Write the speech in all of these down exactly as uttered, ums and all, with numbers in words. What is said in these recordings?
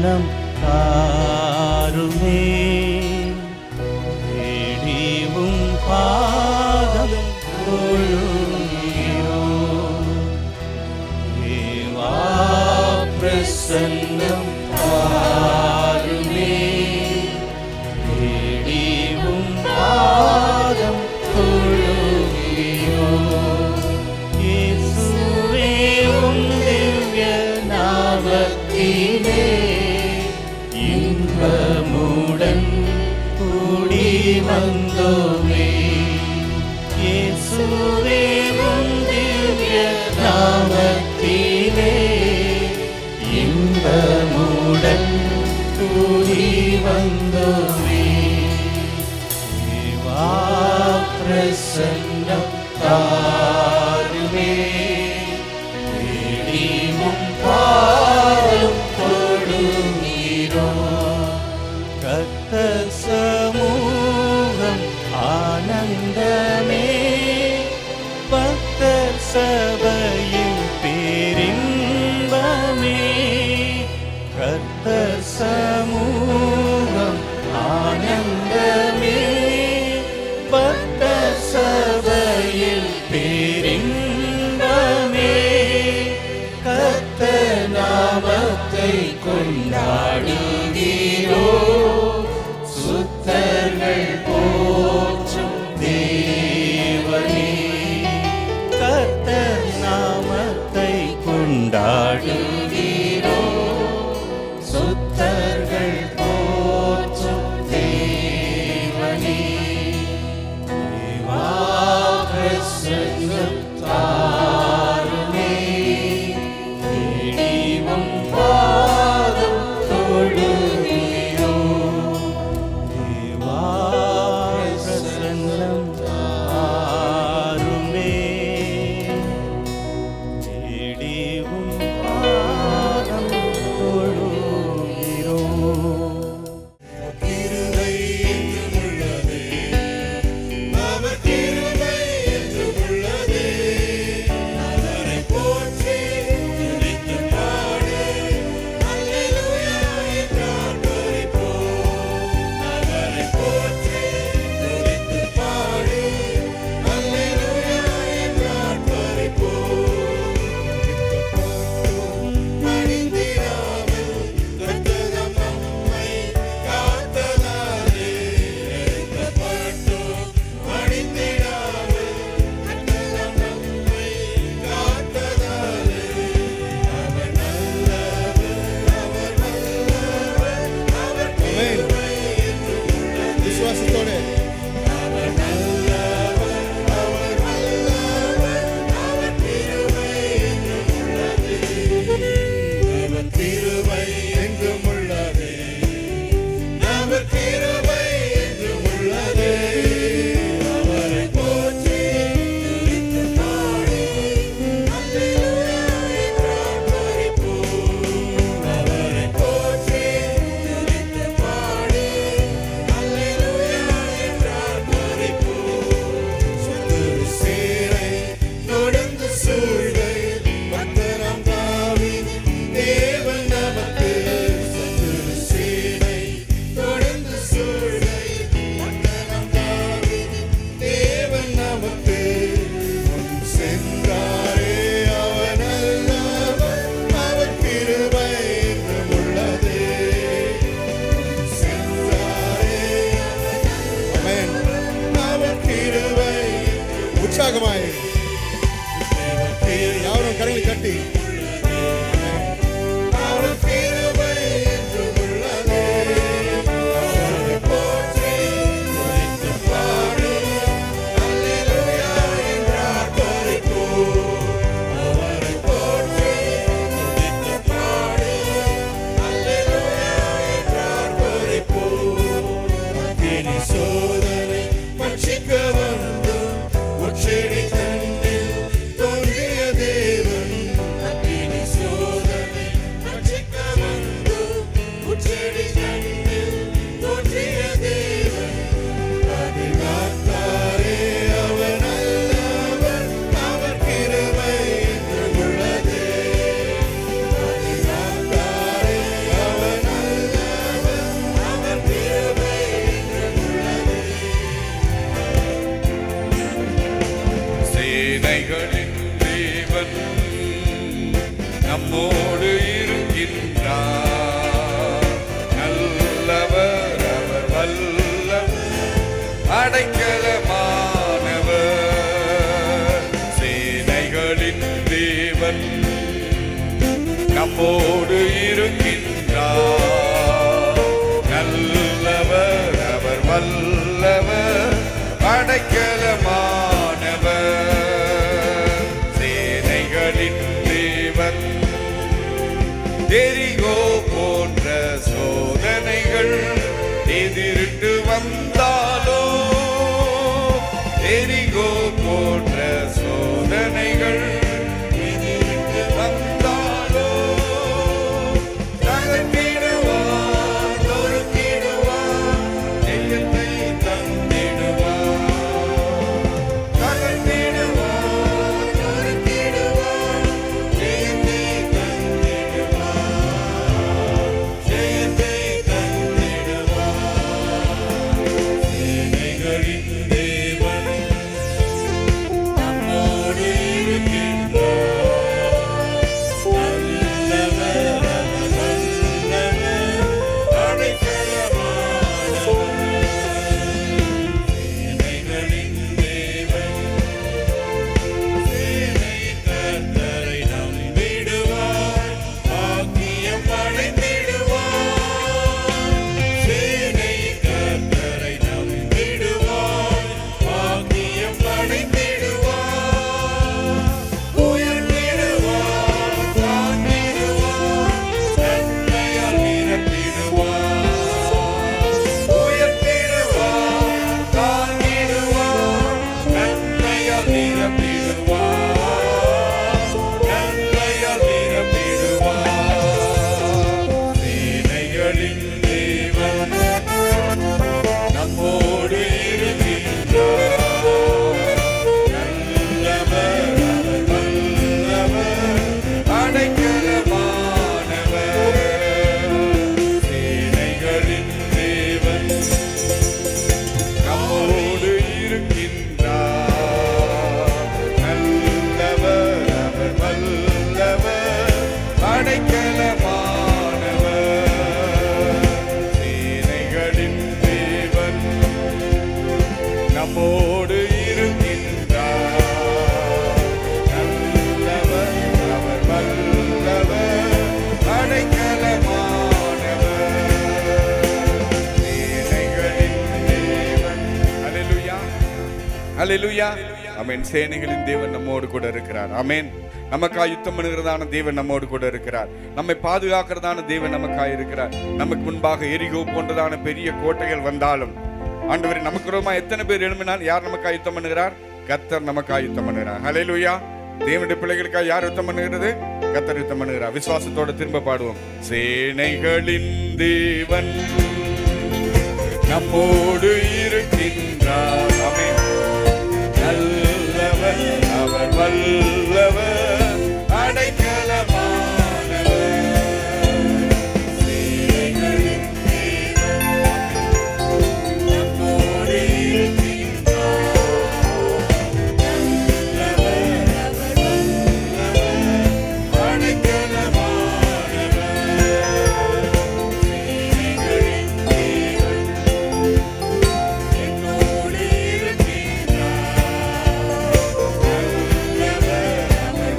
பிரசன்னம் தாருமே. தேடிவும் பாதம் தொழுகிறோம். தேவா பிரசன்னம் தாருமே. தேடிவும் பாதம் தொழுகிறோம். இயேசுவே உம் திவ்ய நாமத்திலே இன்பமுடன் கூடி வந்தோமே. இயேசுவே உம் திவ்ய நாமத்திலே இன்பமுடன் கூடி வந்தோமே. தேவா பிரசன்னம் தாருமே. தேடிவும் பாதம் தொழுகிறோம். கர்த்தர் சமூகம் ஆனந்தமே. பக்தர் சபையின் பேரின்பமே. கர்த்தர் சமூகம் ஆனந்தமே. பக்தர் சபையில் பேரின்பமே. கர்த்தர் நாமத்தை கொண்டாடுகிறோம். சுத்தர்கள் போற்றும் தேவனே. கர்த்தர் நாமத்தை கொண்டாடுகிறோம். சுத்தர்கள் போற்றும் தேவனே. தேவா பிரசன்னம் தாருமே. தேடிவும் பாதம் தொழுகிறோம். தேவா பிரசன்னம் தாருமே. தேடிவும் பாதம் தொழுகிறோம். நம்மோடு இருக்கின்றார். நல்லவர் அவர், வல்லவர், அடைக்கலமானவர், சேனைகளின் தேவன் நம்மோடு இருக்கின்றார். நல்லவர் அவர், வல்லவர், அடைக்கலமானவர், சேனைகளின் தேவன். எரிகோ போன்ற சோதனைகள் எதிரிட்டு வந்தாலோ, எரிகோ போன்ற சோதனைகள் எதிரிட்டு வந்தாலோ, தகர்த்திடுவார், நொறுக்கிடுவார், ஜெயத்தை தந்திடுவார். தகர்த்திடுவார், நொறுக்கிடுவார், ஜெயத்தை தந்திடுவார். ஜெயத்தை தந்திடுவார். சேனைகளின் தேவன் நம்மோடு இருக்கின்றார். நல்லவர் அவர், வல்லவர், அடைக்கலமானவர், சேனைகளின் தேவன். சேனையின் கர்த்தரை நம்பிடுவார், பாக்கியம் அடைந்திடுவார். சேனையின் கர்த்தரை நம்பிடுவார், பாக்கியம் அடைந்திடுவார். உயர்த்திடுவார், தாழ்த்திடுவார், நன்மையால் நிரப்பிடுவார். உயர்த்திடுவார், தாழ்த்திடுவார், நன்மையால் நிரப்பிடுவார். நன்மையால் நிரப்பிடுவார். சேனைகளின் தேவன் நம்மோடு இருக்கின்றார். நல்லவர் அவர், வல்லவர், அடைக்கலமானவர், சேனைகளின் தேவன் நம்மோடு இருக்கின்றார். நல்லவர் அவர், வல்லவர், அடைக்கலமானவர், சேனைகளின் தேவன் நம்மோடு இருக்கின்றார். நல்லவர் அவர், வல்லவர், அடைக்கலமானவர், சேனைகளின் தேவன். அல்லேலூயா, அல்லேலூயா, ஆமென். சேனைகளின் தேவன் நம்மோடு கூட இருக்கிறார். ஆமென். நமக்காய் யுத்தம் பண்ணுகிறதான தேவன் நம்மோடு கூட இருக்கிறார். நம்மை பாதுகாக்கிறதான தேவன் நமக்காய் இருக்கிறார். நமக்கு முன்பாக எரிகோ போன்றதான பெரிய கோட்டைகள் வந்தாலும், ஆண்டவரே, நமக்கு ரோமா எத்தனை பேர் எழும்பினால் யார் நமக்காய் யுத்தம் பண்ணுகிறார்? கர்த்தர் நமக்காய் யுத்தம் பண்ணுகிறார். ஹல்லேலூயா. தேவனுடைய பிள்ளைகளுக்காக யார் யுத்தம் பண்ணுகிறது? கர்த்தர் யுத்தம் பண்ணுகிறார். விசுவாசத்தோட திரும்ப பாடுவோம். சேனைகளின் தேவன் நம்மோடு இருக்கின்றார். ஆமென். நல்லவர் அவர், வல்லவர், அடைக்கலமானவர், சேனைகளின் தேவன் நம்மோடு இருக்கின்றார். நல்லவர் அவர், வல்லவர், அடைக்கலமானவர், சேனைகளின் தேவன் என்னோடு இருக்கின்றார். நல்லவர் அவர்,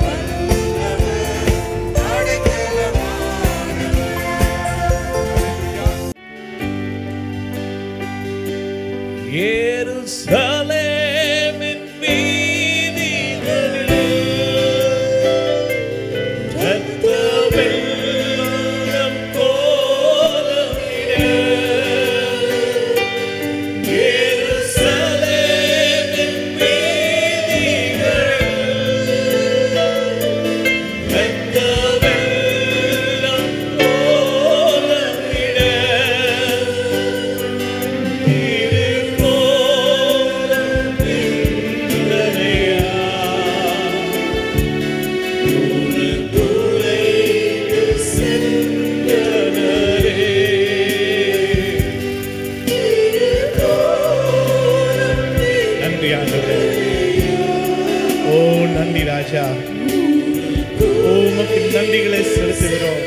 நன்றிகளை செலுத்துகிறோம்.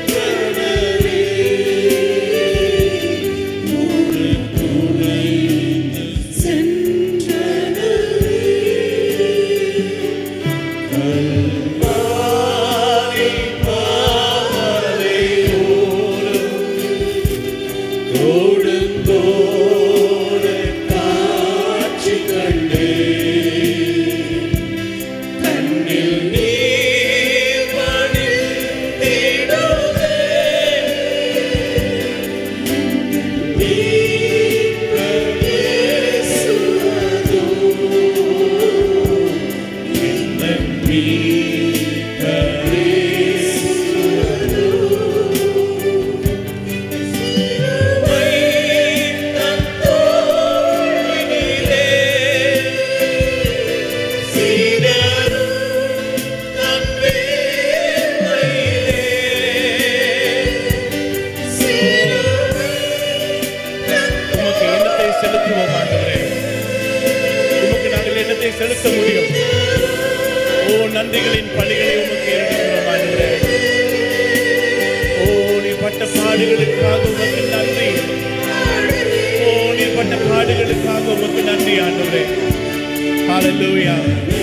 செலுத்த முடியும். ஓ நன்றிகளின் பலிகளை உமக்கு ஏறெடுக்கிறோம் ஆண்டவரே. ஓ நீ பட்ட பாடுகளுக்காக உமக்கு நன்றி. ஓ நீ பட்ட பாடுகளுக்காக உமக்கு நன்றி ஆண்டவரே. ஹல்லேலூயா.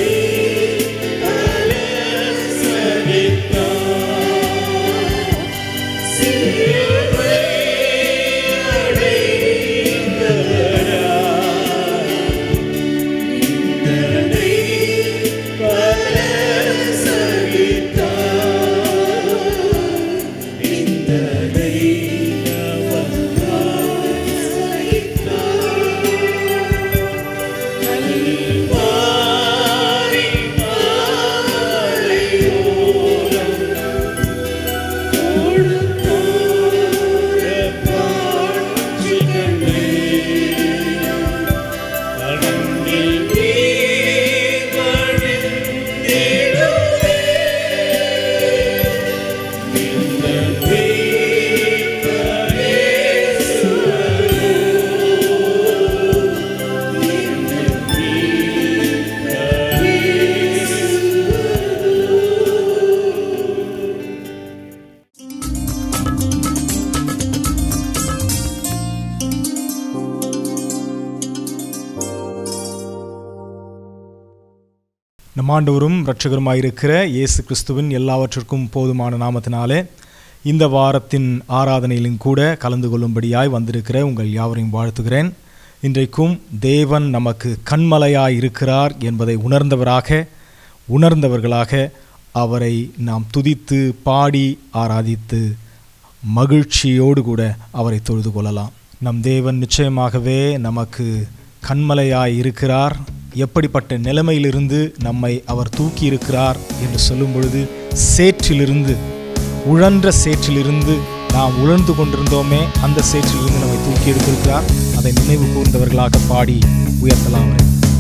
நம் ஆண்டவரும் இரட்சகருமாயிருக்கிற இயேசு கிறிஸ்துவின் எல்லாவற்றிற்கும் போதுமான நாமத்தினாலே இந்த வாரத்தின் ஆராதனையிலும் கூட கலந்து கொள்ளும்படியாய் வந்திருக்கிற உங்கள் யாவரையும் வாழ்த்துகிறேன். இன்றைக்கும் தேவன் நமக்கு கண்மலையாய் இருக்கிறார் என்பதை உணர்ந்தவராக உணர்ந்தவர்களாக அவரை நாம் துதித்து பாடி ஆராதித்து மகிழ்ச்சியோடு கூட அவரை தொழுது கொள்ளலாம். நம் தேவன் நிச்சயமாகவே நமக்கு கண்மலையாய் இருக்கிறார். எப்படிப்பட்ட நிலைமையிலிருந்து நம்மை அவர் தூக்கி இருக்கிறார் என்று சொல்லும் பொழுது, சேற்றிலிருந்து, உழன்ற சேற்றிலிருந்து நாம் உழந்து கொண்டிருந்தோமே, அந்த சேற்றிலிருந்து நம்மை தூக்கி எடுத்திருக்கிறார். அதை நினைவு கூர்ந்தவர்களாக பாடி உயர்த்தலாம்.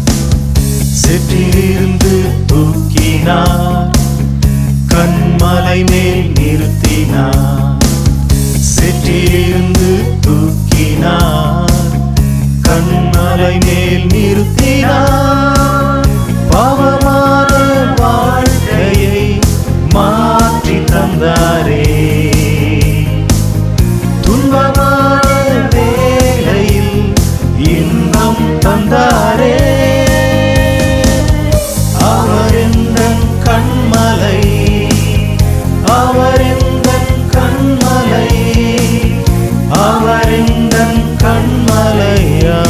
சேற்றிலிருந்து தூக்கினார், கண்மலை மேல் நிறுத்தினார். சேற்றிலிருந்து தூக்கினார், கண்மலை மேல் நிறுத்தினார். பாவமான வாழ்க்கையை மாற்றி தந்தாரே, துன்பமான வேளையில் இன்பம் தந்தாரே. அவர் எந்தன் கண்மலை, அவர் எந்தன் கண்மலை, அவர் எந்தன் கண்மலையானாரோ.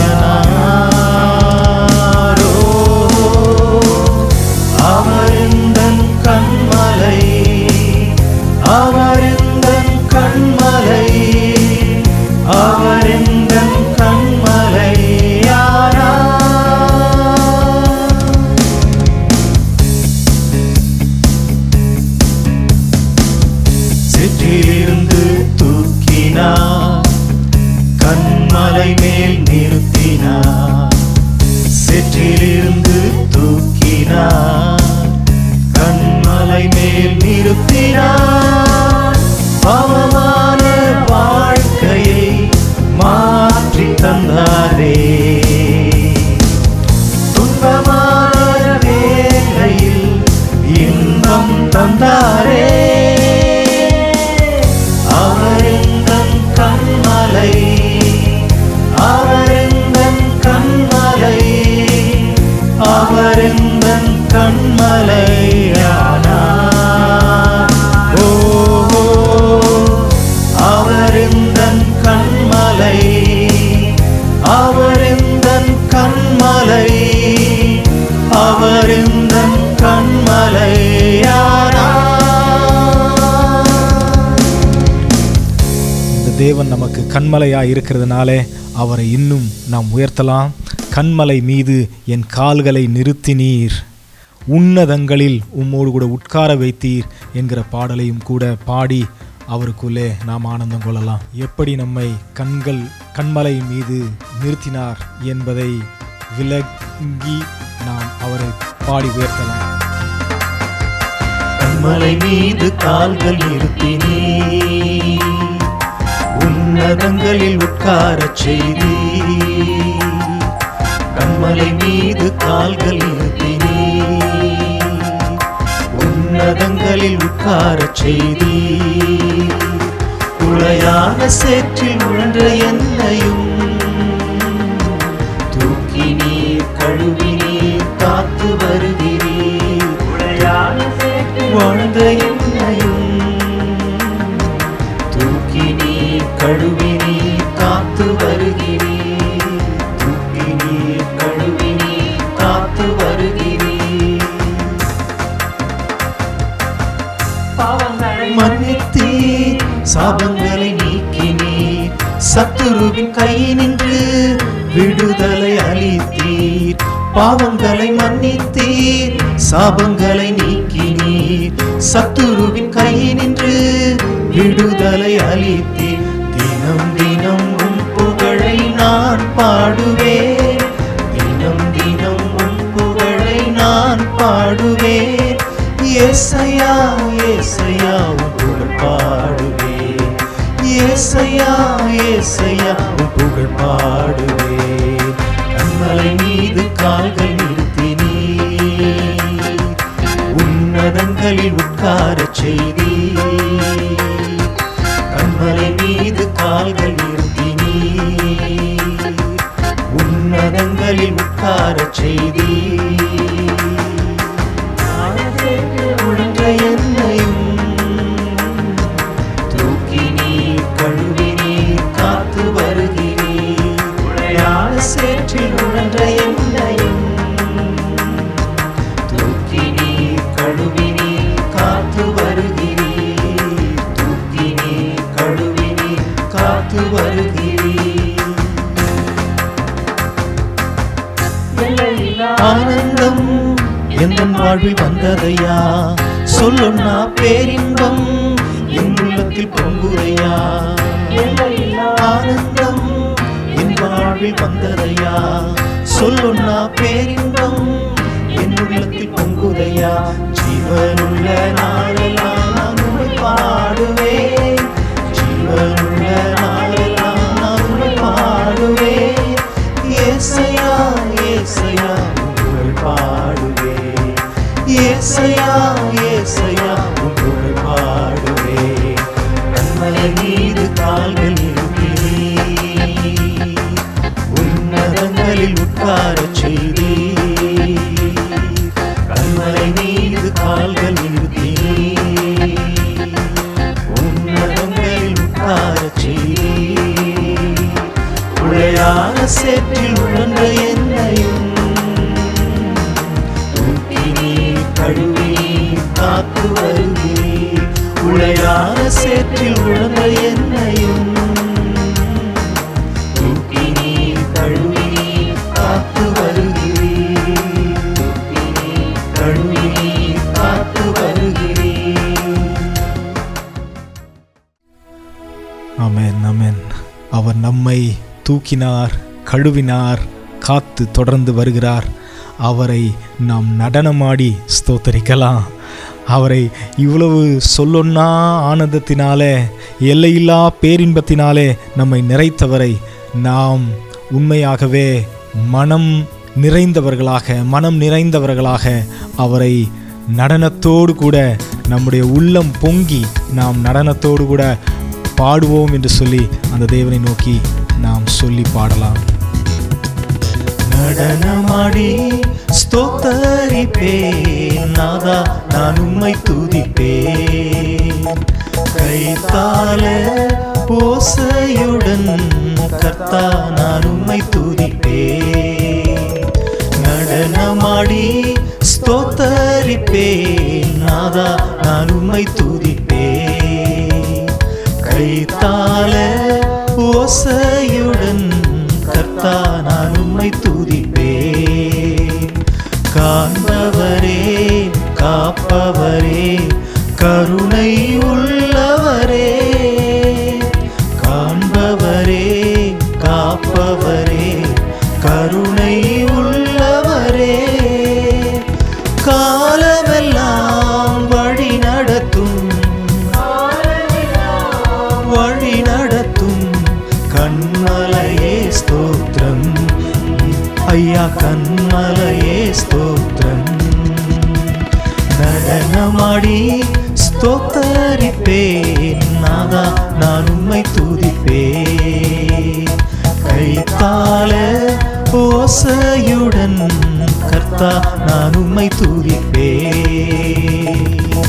அவர் எந்தன் கண்மலை, அவர் எந்தன் கண்மலை, அவர் எந்தன் கண்மலையானார். சேற்றிலிருந்து தூக்கினார், கண்மலை மேல் நிறுத்தினார். சேற்றிலிருந்து தூக்கினார், கண்மலை மேல் நிறுத்தினார். பாவமான வாழ்க்கையை மாற்றி தந்தாரே, துன்பமான வேளையில் இன்பம் தந்தாரே. தேவன் நமக்கு கண்மலையாக இருக்கிறதுனாலே அவரை இன்னும் நாம் உயர்த்தலாம். கண்மலை மீது என் கால்களை நிறுத்தினீர், உன்னதங்களில் உம்மோடு கூட உட்கார வைத்தீர் என்கிற பாடலையும் கூட பாடி அவருக்குள்ளே நாம் ஆனந்தம் கொள்ளலாம். எப்படி நம்மை கண்கள் கண்மலை மீது நிறுத்தினார் என்பதை விளங்கி நாம் அவரை பாடி உயர்த்தலாம். கண்மலை மீது கால்கள் நிறுத்தினீர், உன்னதங்களில் உட்காரச் செய்தீர். கண்மலை மீது கால்கள் நிறுத்தினீர், உன்னதங்களில் உட்காரச் செய்தீர். உளையான சேற்றில் உழன்ற என்னையும் தூக்கி நீர் கழுவி நீர் காத்து வருகிறீர். உளையான சேற்றில் வாழ்ந்த என்னையும் தூக்கி நீர் கழுவி நீர் காத்து வருகிறீர். தூக்கி நீர் கழுவி நீர் காத்து வருகிறீர். மன்னித்தீர், சாபங்களை நீக்கினீர், சத்துருவின் கை நின்று விடுதலை அளித்தீர். பாவங்களை மன்னித்தீர், சாபங்களை நீக்கினீர், சத்துருவின் கை நின்று விடுதலை அளித்தீர். தினம் தினம் உன் புகழை நான் பாடுவேன், தினம் தினம் உன் புகழை நான் பாடுவேன். ஏசையா ஏசையா உன் புகழ் பாடுவேன், ஏசையா ஏசையா உன் புகழ் பாடுவேன். கண்மலை மீது கால்கள் நிறுத்தினீர், உன்னதங்களில் உட்காரச் செய்தீர். கண்மலை மீது கால்கள் நிறுத்தினீர், உன்னதங்களில் உட்காரச் செய்தீர். உழன்ற என்னையும் தூக்கி நீர் கழுவி நீர் காத்து வருகிறீர். உளையான சேற்றில் உழன்ற என்னையும் தூக்கி நீர் கழுவி நீர் காத்து வருகிறீர். தூக்கி நீர் கழுவி நீர் காத்து வருகிறீர். ஆனந்தம் எந்த வாழ்வில் வந்ததையா, சொல்லுன்னா பேரின்பம் என் உள்ளத்தில் பொங்குதையா. ஆனந்தம் என் வாழ்வில் வந்ததையா, சொல்லுன்னா பேரின்பம் என் உள்ளத்தில் பொங்குதையா. ஜீவனுள்ள நாளெல்லாம் நான் உம்மை பாடுவேன், ஜீவனுள்ள நாளெல்லாம் நான் உம்மை பாடுவேன். ஏசையா ஏசையா உம்மை பாடுவேன், ஏசையா ஏசையா உன் புகழ் பாடுவேன். கண்மலை மீது கால்கள் நிறுத்தினீர், உன்னதங்களில் உட்காரச் செய்தீர். கண்மலை மீது கால்கள் நிறுத்தினீர், உன்னதங்களில் உட்காரச் செய்தீர். உளையான சேற்றில் உழன்ற என்னையும் கழுவி நீர் காத்து வருகிறீர். உளையான சேற்றில் உழன்ற என்னையும் தூக்கி நீர் கழுவி நீர் காத்து வருகிறீர். தூக்கி நீர் கழுவி நீர் காத்து வருகிறீர். ஆமென் ஆமென். அவர் நம்மை தூக்கினார், கழுவினார், காத்து தொடர்ந்து வருகிறார். அவரை நாம் நடனமாடி ஸ்தோத்தரிக்கலாம். அவரை இவ்வளவு சொல்லொன்னா ஆனந்தத்தினாலே, எல்லையில்லா பேரின்பத்தினாலே நம்மை நிறைத்தவரை நாம் உண்மையாகவே மனம் நிறைந்தவர்களாக மனம் நிறைந்தவர்களாக அவரை நடனத்தோடு கூட நம்முடைய உள்ளம் பொங்கி நாம் நடனத்தோடு கூட பாடுவோம் என்று சொல்லி அந்த தேவனை நோக்கி நாம் சொல்லி பாடலாம். நடனமாடி ஸ்தோத்தரிப்பேன் நாதா, நான் உம்மை துதிப்பேன். கைத்தால ஓசையுடன் கர்த்தா, நான் உம்மை துதிப்பேன். நடனமாடி ஸ்தோத்தரிப்பேன் நாதா, நான் உம்மை துதிப்பேன். கைத்தால ஐயா கண்மலையே ஸ்தோத்திரம். நடனமாடி ஸ்தோத்தரிப்பேன் நாதா நான் உம்மை துதிப்பேன். கைத்தாள ஓசையுடன் கர்த்தா நான் உம்மை துதிப்பேன்.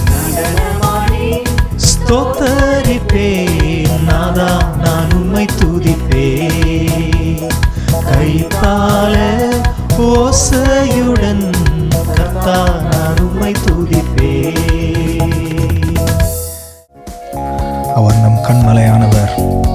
ஸ்தோத்தரிப்பேன் நாதா நான் உம்மை துதிப்பேன். கைத்தாள ஓசையுடன் கர்த்தா நான் உம்மை துதிப்பேன். அவர் நம் கண்மலையானவர்.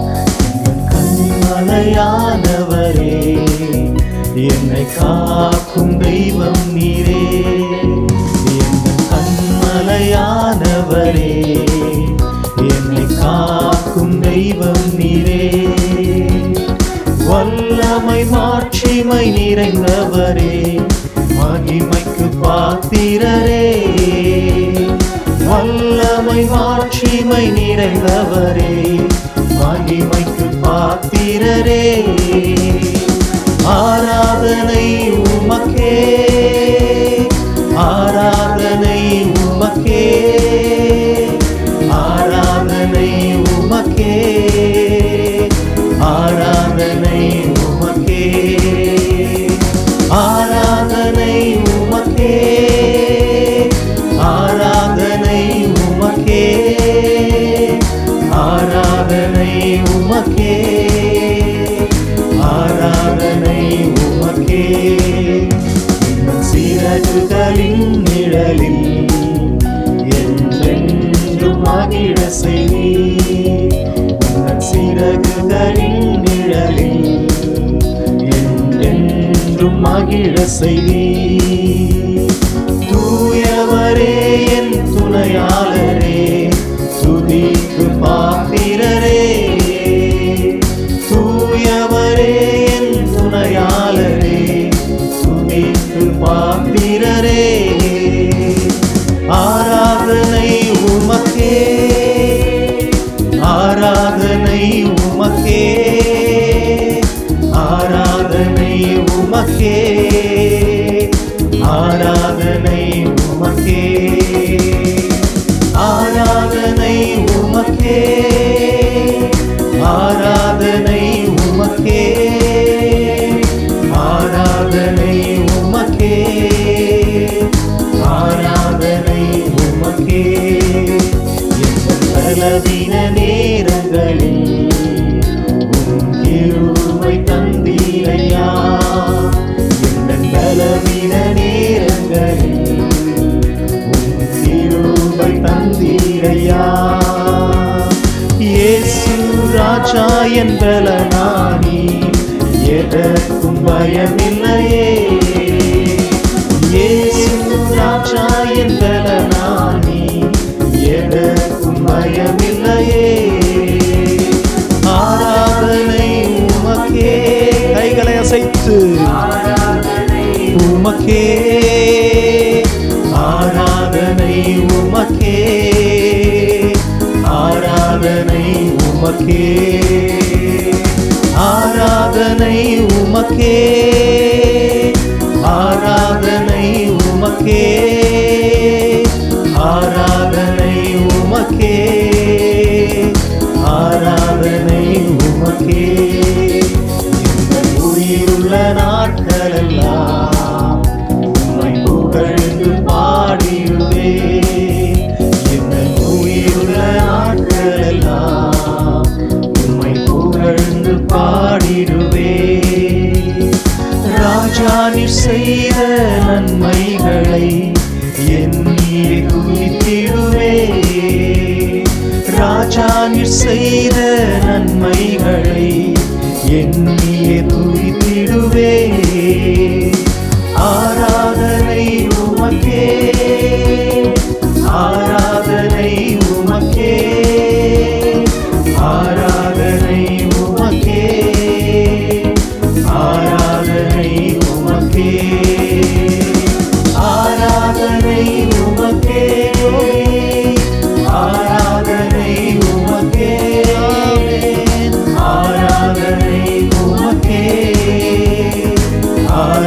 கண்மலையானவரே என்னை காக்கும் தெய்வம் நீரே. எங்கள் கண்மலையானவரே என்னை காக்கும் தெய்வம் நீரே. வல்லமை மாட்சிமை நிறைந்தவரே மகிமைக்கு பாத்திரரே. வல்லமை மாட்சிமை நிறைந்தவரே மகிமைக்கு பாத்திரரே. ஆராதனை உமக்கே ஆராதனை உமக்கே ஆராதனை உமக்கே ஆராதனை உமக்கே ஆராதனை உமக்கே ஆராதனை உமக்கே ஆராதனை உமக்கே ஆராதனை உமக்கே. சிறகுகளின் நிழலில் என்றென்றும் மகிழ செய்வீர். சிறகுகளின் நிழலில் என்றென்றும் மகிழ செய்வீர். தூயவரே என் துணையாளரே துதிக்கு பாத்திரரே. தூயவரே என் துணையாளரே துதிக்கு பாத்திரரே. ஆராதனை உமக்கே ஆராதனை உமக்கே ஆராதனை உமக்கே ஆராதனை உமக்கே ஆராதனை உமக்கே ஆராதனை உமக்கே ஆராதனை உமக்கே ஆராதனை உமக்கே. எங்கள் பலவீன நேரங்களில் உம் கிருபை தந்தீரையா. எங்கள் பலவீன நேரங்களில் உம் கிருபை தந்தீரையா. இயேசு ராஜா என் பலனானி எதற்கும் பயமில்லையே. இயேசு ராஜா என் பலனானி எதற்கும் பயமில்லையே. ஆராதனை உமக்கே கைகளை அசைத்து உமக்கே ஆராதனை உமக்கே ஆராதனை உமக்கே ஆராதனை உமக்கே ஆராதனை உமக்கே ஆராதனை உமக்கே ஆராதனை உமக்கே. எங்கள் உயிருள்ள நாட்களெல்லாம் உம்மை புகழ்ந்து பாடிடுவே. எங்கள் உயிருள்ள நாட்களெல்லாம் உம்மை புகழ்ந்து பாடிடுவே. ராஜா நீர் செய்த நன்மைகளை எண்ணியே துதித்திடுவே. ராஜா நீர் செய்த நன்மைகளை எண்ணியே துதித்திடுவே. ஆராதனை உமக்கே ஆராதனை உமக்கே ஆராதனை உமக்கே ஆராதனை உமக்கே ஆராதனை உமக்கே ஆராதனை உமக்கே ஆராதனை உமக்கே ஆராதனை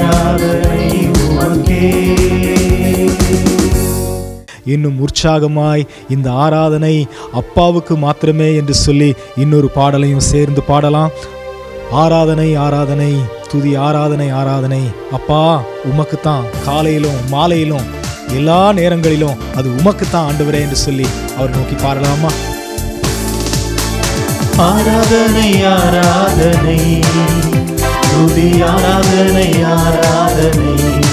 உற்சாகமாய் இந்த ஆராதனை அப்பாவுக்கு மாத்திரமே என்று சொல்லி இன்னொரு பாடலையும் சேர்ந்து பாடலாம். ஆராதனை ஆராதனை துதி ஆராதனை ஆராதனை அப்பா உமக்குத்தான், காலையிலும் மாலையிலும் எல்லா நேரங்களிலும் அது உமக்குத்தான் ஆண்டவரே என்று சொல்லி அவர் நோக்கி பாடலாமா? ஆராதனை ஆராதனை துதி ஆராதனை ஆராதனை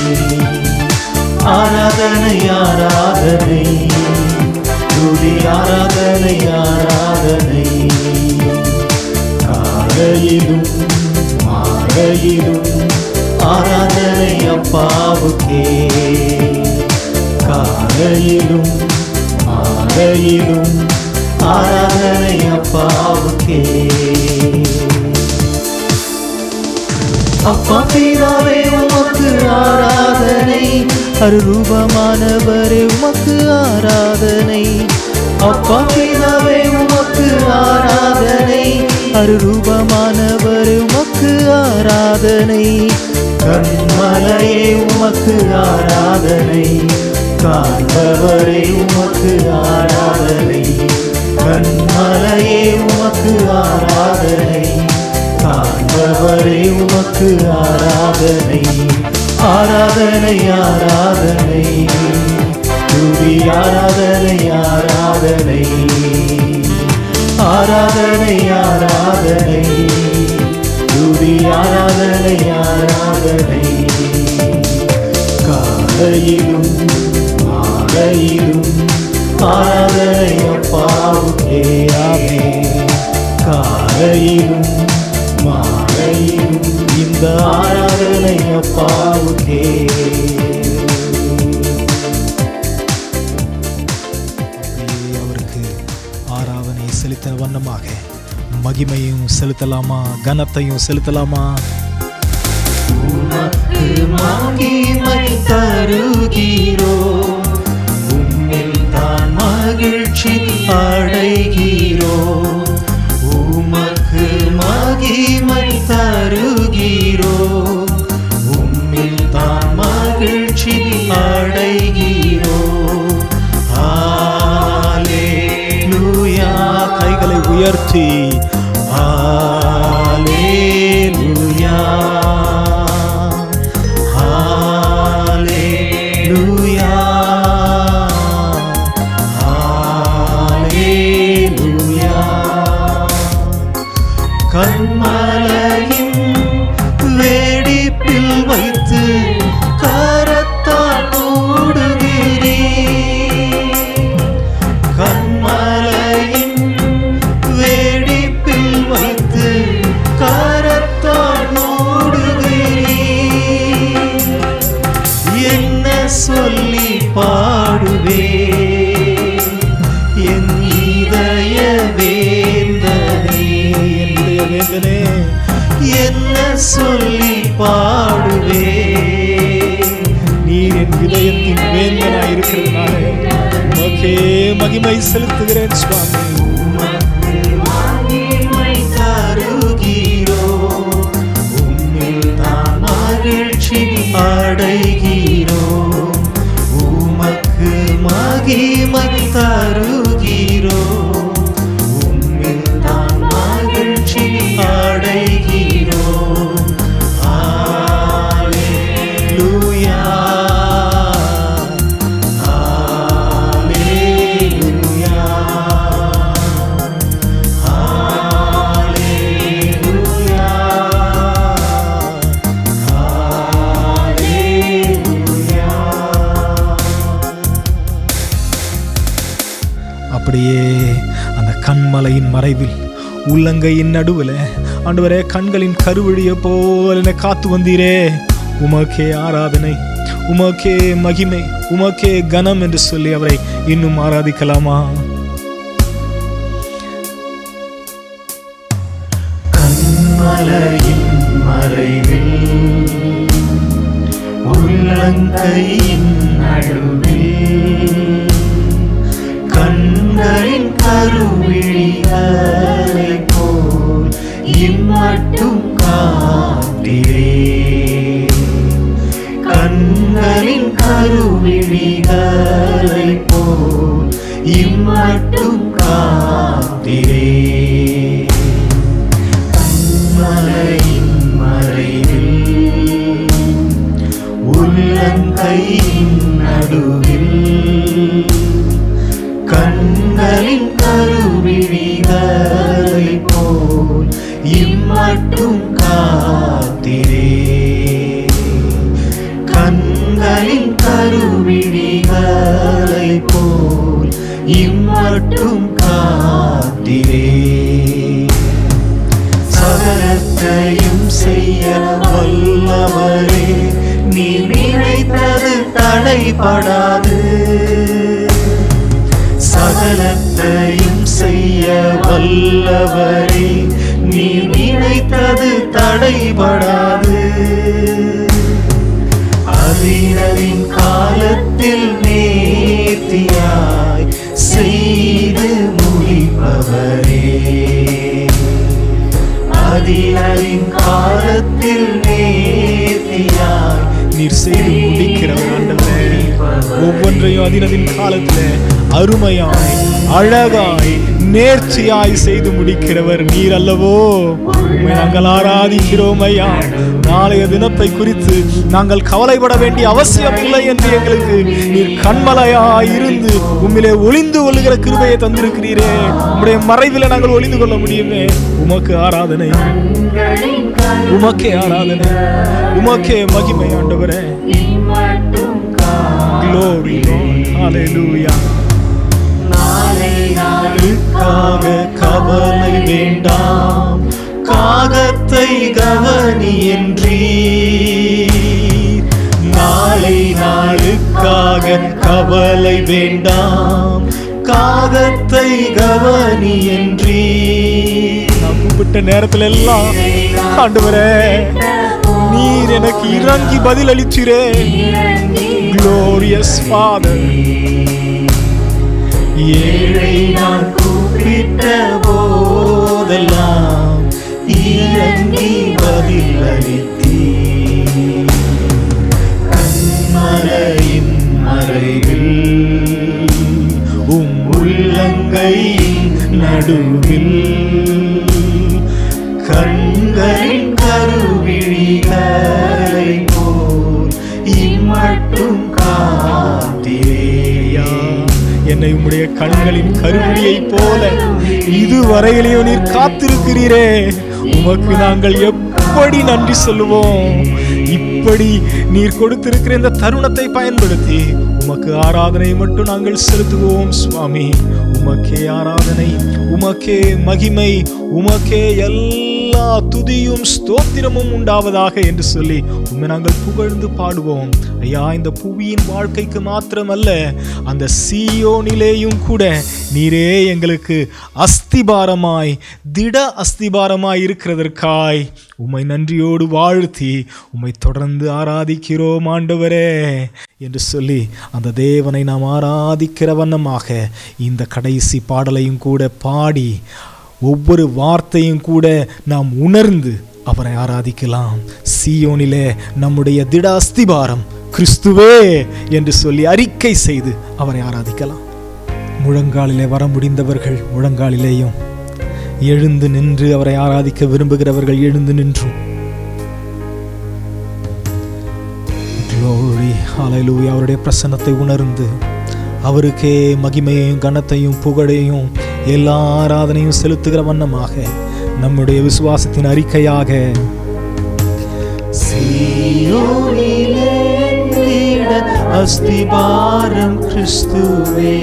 ஆராதனை ஆராதனை துதி ஆராதனை ஆராதனை காலையிலும் மாலையிலும் ஆராதனை அப்பாவுக்கே, காலையிலும் மாலையிலும் ஆராதனை அப்பாவுக்கே. அப்பா பிதாவே உமக்கு ஆராதனை, அருரூபமானவரே உமக்கு ஆராதனை. அப்பா பிதாவே உமக்கு ஆராதனை, அருரூபமானவரே உமக்கு ஆராதனை. கண்மலையே உமக்கு ஆராதனை, காண்பவரே உமக்கு ஆராதனை. கண்மலையே உமக்கு ஆராதனை, காண்பவரே உமக்கு ஆராதனை. ஆராதனை ஆராதனை துதி ஆராதனை ஆராதனை ஆராதனை ஆராதனை துதி ஆராதனை ஆராதனை காலையிலும் மாலையிலும் ஆராதனை அப்பாவுக்கே. ஆமென். காலையிலும் மாலையிலும் இந்த ஆராதனை அப்பாவுக்கே. அவருக்கு ஆராதனை செலுத்த வண்ணமாக மகிமையும் செலுத்தலாமா, கனத்தையும் செலுத்தலாமா? உமக்கு மகிமை தருகிறோ, உம்மில் தான் மகிழ்ச்சி அடைகிறோ. உமக்கு மகிமை தருகிறோ, உம்மில் தான் மகிழ்ச்சி அடைகிறோ. ஹல்லேலூயா. கைகளை உயர்த்தி ஹல்லேலூயா ஹல்லேலூயா ஹல்லேலூயா. கண்மலையின் வேடிப்பில் வைத்து கரத்தால் மூடுகிறேன். கண்மலையின் வேடிப்பில் வைத்து கரத்தால் மூடுகிறேன். என்ன சொல்லி பாடுவேன் என் இதய வேந்தனே, என்னுடைய வேந்தனே. என்ன சொல்லி பாடுவேன், நீர் என் இதயத்தின் வேந்தனாய் இருக்கிறதுனாலே உமக்கே மகிமை செலுத்துகிறேன் சுவாமி. உமக்கு மகிமை தருகிறோ, உம்மில் தான் மகிழ்ச்சி அடைகிறோ. உமக்கு மகிமை தருகிறோ, உம்மில் தான் மகிழ்ச்சி அடைகிறோ. ஹல்லேலூயா ஹல்லேலூயா ஹல்லேலூயா ஹல்லேலூயா. அப்படியே அந்த கண்மலையின் மறைவில் உள்ளங்கையின் நடுவில் ஆண்டவரே கண்களின் கருவழியை போல் என்னை காத்து வந்தீரே. உமக்கே ஆராதனை, உமக்கே மகிமை, உமக்கே கனம் என்று சொல்லி அவரை இன்னும் ஆராதிக்கலாமா? கண்மலையின் மறைவில் உள்ளங்கையின் நடுவில் கண்களின் கருவிழிகளை போல் இம்மட்டும் காத்திரே. கண்களின் கருவிழிகளை போல் இம்மட்டும் காத்திரே. கண்மலையின் மறைவில் உள்ளங்கையின் நடுவில் கண்களின் கருவிழிகளை போல் இம்மட்டும் காத்திரே. கண்களின் கருவிழிகளை போல் இம்மட்டும் காத்திரே. சகலத்தையும் செய்ய வல்லவரே, நீ நினைத்தது தடைபடாது. சகலத்தையும் செய்ய வல்லவரே, நீ நினைத்தது தடைபடாது. அதிரவின் காலத்தில் நேர்த்தியாய் செய்து முடிப்பவரே. அதிரவின் காலத்தில் நேர்த்தியாய் நீர் செய்து முடிக்கிறவர் ஆண்டவரே. ஒவ்வொன்றையும் அதினதின் காலத்துல அருமையாய் அழகாய் நேர்ச்சியாய் செய்து முடிக்கிறவர் நீர் அல்லவோ. உம்மை நாங்கள் ஆராதிக்கிறோம் ஐயா. நாளைய தினத்தை குறித்து நாங்கள் கவலைப்பட வேண்டிய அவசியம் இல்லை என்று எங்களுக்கு நீர் கண்மலையாய் இருந்து உம்மிலே ஒளிந்து கொள்ளுகிற கிருபையை தந்திருக்கிறீரே. உம்முடைய மறைவில நாங்கள் ஒளிந்து கொள்ள முடியுமே. உமக்கு ஆராதனை, உமக்கே ஆராதனை, உமக்கே மகிமை ஆண்டவரே. Glory Lord, hallelujah. நாளை நாளுக்காக கவலை வேண்டாம், காகத்தை கவனி என்றீர். நாளை நாளுக்காக கவலை வேண்டாம், காகத்தை கவனி என்றீர். நான் கூப்பிட்ட நேரத்துல எல்லாம் ஆண்டவரே நீர் எனக்கு இறங்கி பதில் அளிச்சிரே. Glorious Father, ஏழை நான் கூப்பிட்ட போதெல்லாம் இறங்கி பதில் அளித்தீர். கண்மலையின் மறைவில் உம் உள்ளங்கையின் நடுவில் கண்களின் கருவிழிகளை போல் இம்மட்டும் காத்திரேயா. என்னை உம்முடைய கண்களின் கருவிழியை போல இதுவரையிலேயும் நீர் காத்திருக்கிறீரே. உமக்கு நாங்கள் எப்படி நன்றி சொல்லுவோம். இப்படி நீர் கொடுத்திருக்கிற இந்த தருணத்தை பயன்படுத்தி உமக்கு ஆராதனை மட்டும் நாங்கள் செலுத்துவோம் சுவாமி. உமக்கே ஆராதனை, உமக்கே மகிமை, உமக்கே எல்லா துதியும் ஸ்தோத்திரமும் உண்டாவதாக என்று சொல்லி உம்மை நாங்கள் புகழ்ந்து பாடுவோம் ஐயா. இந்த புவியின் வாழ்க்கைக்கு மாத்திரமல்ல, அந்த சீயோனிலேயும் கூட நீரே எங்களுக்கு அஸ்திபாரமாய், திட அஸ்திபாரமாய் இருக்கிறதற்காய் உம்மை நன்றியோடு வாழ்த்தி உம்மை தொடர்ந்து ஆராதிக்கிறோம் ஆண்டவரே என்று சொல்லி அந்த தேவனை நாம் ஆராதிக்கிற வண்ணமாக இந்த கடைசி பாடலையும் கூட பாடி ஒவ்வொரு வார்த்தையும் கூட நாம் உணர்ந்து அவரை ஆராதிக்கலாம். சீயோனிலே நம்முடைய திட அஸ்திபாரம் கிறிஸ்துவே என்று சொல்லி அறிக்கை செய்து அவரை ஆராதிக்கலாம். முழங்காலிலே வர முடிந்தவர்கள் முழங்காலிலேயும், எழுந்து நின்று அவரை ஆராதிக்க விரும்புகிறவர்கள் எழுந்து நின்றும் Glory, hallelujah, அவருடைய பிரசன்னத்தை உணர்ந்து அவருக்கே மகிமையையும் கனத்தையும் புகழையும் எல்லா ஆராதனையும் செலுத்துகிற வண்ணமாக நம்முடைய விசுவாசத்தின் அறிக்கையாக சீயோனிலே அஸ்திபாரம் கிறிஸ்துவே,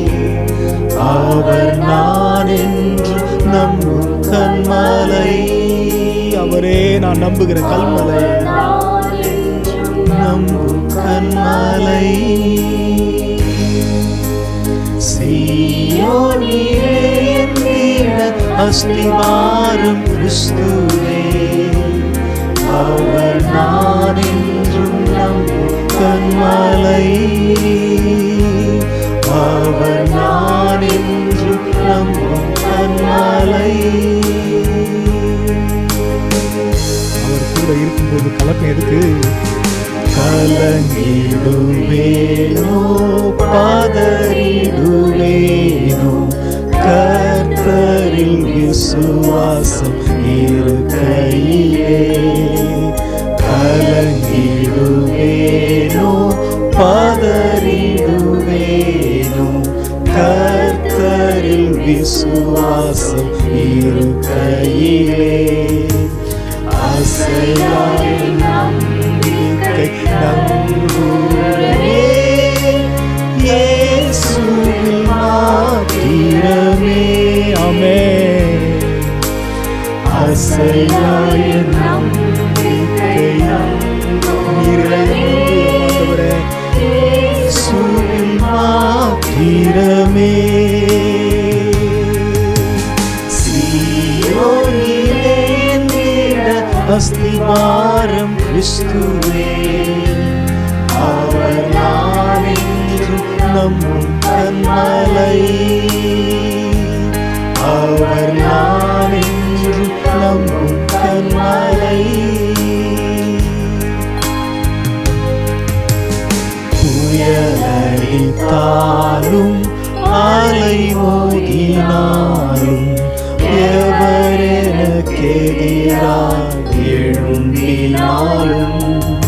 அவர் நான் என்று நம்பும் கண்மலை. அவரே நான் நம்புகிற கல்மலை, நம்பும் கண்மலை. சீயோனிலே அஸ்திபாரம் கிறிஸ்துவே, அவர் நான் என்றும் நம்பும் கண்மலை. அவர் நான் என்றும் நம்பும் கண்மலை. அவர் கூட இருக்கும்போது கலக்கம் எதுக்கு? கலங்கிடுவேனோ, பதறிடுவே, கர்த்தரில் விசுவாசம் இருக்கையிலே கலங்கிடுவேனோ பதறிடுவேனோ கர்த்தரில் விசுவாசம் இருக்கையிலே அசையாத நம்பிக்கை நம்புகிறேனே இயேசுவில் மாத்திரமே ஆமென் அசையாத நம்பிக்கை நம்புகிறேனே இயேசுவில் மாத்திரமே சீயோனிலே நீட அஸ்திவாரம் கிறிஸ்துவே அவர் நான் என்று நம்பும் கன்மலை அவர் நான் என்று நம்பும் கன்மலை புயலடித்தாலும் அலை மோதினாலும் எவர் எனக்கெதிராக எழும்பினாலும்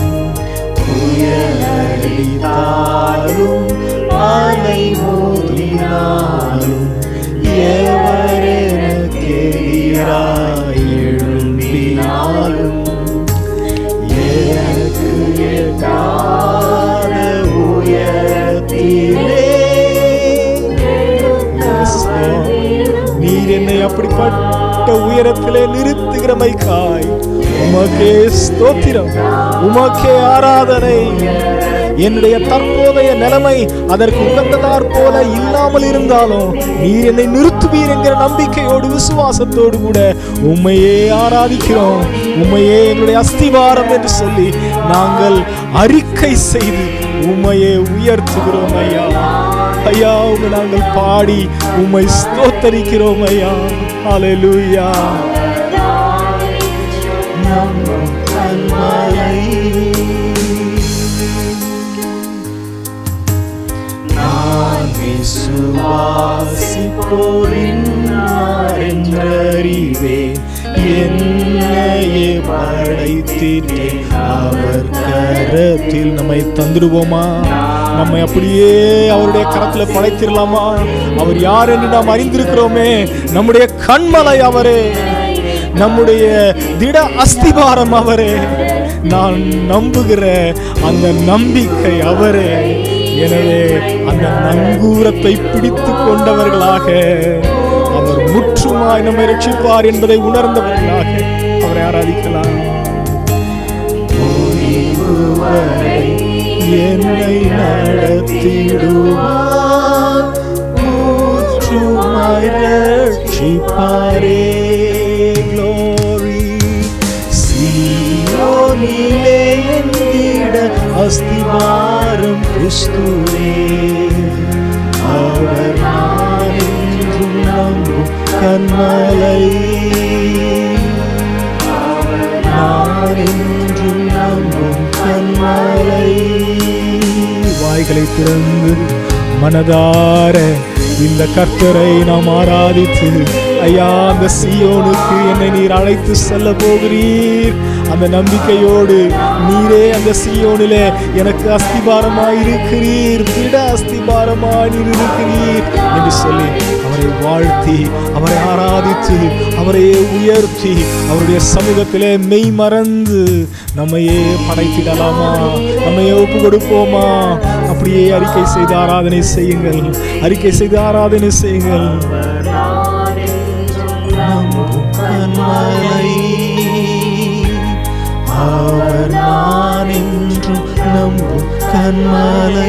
புயலடித்தாலும் அலை மோதினாலும் எவர் எனக்கெதிராக எழும்பினாலும் எனக்கு எட்டாத உயரத்திலே நீர் என்னை அப்படிப்பட்ட உயரத்திலே நிறுத்துகிறமைக்காய் உமக்கே ஸ்தோத்திரம் உமக்கே ஆராதனை என்னுடைய தற்போதைய நிலைமை அதற்கு உகந்ததார் போல இல்லாமல் இருந்தாலும் நீர் என்னை நிறுத்துவீர் என்கிற நம்பிக்கையோடு விசுவாசத்தோடு கூட உம்மையே ஆராதிக்கிறோம் உம்மையே எங்களுடைய அஸ்திவாரம் என்று சொல்லி நாங்கள் அறிக்கை செய்து உம்மையே உயர்த்துகிறோம் ஐயா ஐயா உம்மை நாங்கள் பாடி உம்மை ஸ்தோத்தரிக்கிறோம் ஐயா ஹல்லேலூயா நம்பும் கன்மலை நான் விசுவாசிப்போரின் என்றறிவேன் என்னையே படைத்தீரே அவர் கரத்தில் நம்மை தந்துடுவோமா நம்மை அப்படியே அவருடைய கரத்தில் படைத்திடலாமா அவர் யார் என்று நாம் அறிந்திருக்கிறோமே நம்முடைய கன்மலை அவரே நம்முடைய திட அஸ்திபாரம் அவரே நான் நம்புகிற அந்த நம்பிக்கை அவரே எனவே அந்த நங்கூரத்தை பிடித்து கொண்டவர்களாக அவர் முற்றுமாய் நம்மை ரட்சிப்பார் என்பதை உணர்ந்தவர்களாக அவரை ஆராதிக்கலாம் என்னை நடத்திடுவார் முற்றுமாய் ரட்சிப்பாரே glory சீயோனிலே என்கிற அஸ்திவாரம் கிறிஸ்துவே அவர் நான் என்றும் நம்பும் கன்மலை நான் என்றும் நம்பும் கன்மலை வாய்களை திறந்து மனதார இந்த கர்த்தரை நாம் ஆராதித்து ஐயா அந்த சீயோனுக்கு என்னை நீர் அழைத்து செல்ல போகிறீர் அந்த நம்பிக்கையோடு நீரே அந்த சீயோனிலே எனக்கு அஸ்திபாரமாய் இருக்கிறீர் திட அஸ்திபாரமாய் நீர் இருக்கிறீர் என்று சொல்லி அவரை வாழ்த்தி அவரை ஆராதித்து அவரையே உயர்த்தி அவருடைய சமூகத்திலே மெய் மறந்து நம்மையே படைத்திடலாமா நம்மையே ஒப்பு கொடுப்போமா அப்படியே அறிக்கை செய்து ஆராதனை செய்யுங்கள் அறிக்கை செய்து ஆராதனை செய்யுங்கள் அவர் நான் என்றும் நம்பும் கன்மலை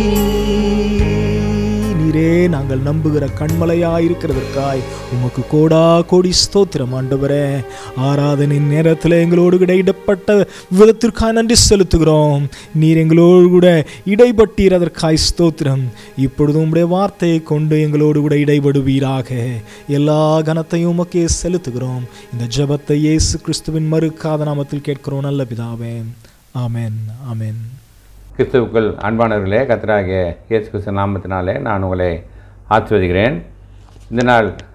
நீரே நாங்கள் நம்புகிற கண்மலையாயிருக்கிறதற்காய் உமக்கு கோடா கோடி ஸ்தோத்திரம் ஆண்டவரே ஆராதனை நேரத்தில் எங்களோடு கூட இடைப்பட்ட விதத்திற்காக நன்றி செலுத்துகிறோம் நீர் எங்களோடு கூட இடைப்பட்டீர் அதற்காய் ஸ்தோத்திரம் இப்பொழுது உம்முடைய வார்த்தையை கொண்டு எங்களோடு கூட இடைபடுவீராக எல்லா கனத்தையும் உமக்கே செலுத்துகிறோம் இந்த ஜெபத்தை இயேசு கிறிஸ்துவின் மறுக்காத நாமத்தில் கேட்கிறோம் நல்ல பிதாவே ஆமென் ஆமென் கிறிஸ்துவுக்குள் அன்பானவர்களே கர்த்தராகிய இயேசு கிறிஸ்து நாமத்தினாலே நான் உங்களை ஆசீர்வதிக்கிறேன். இந்த நாள்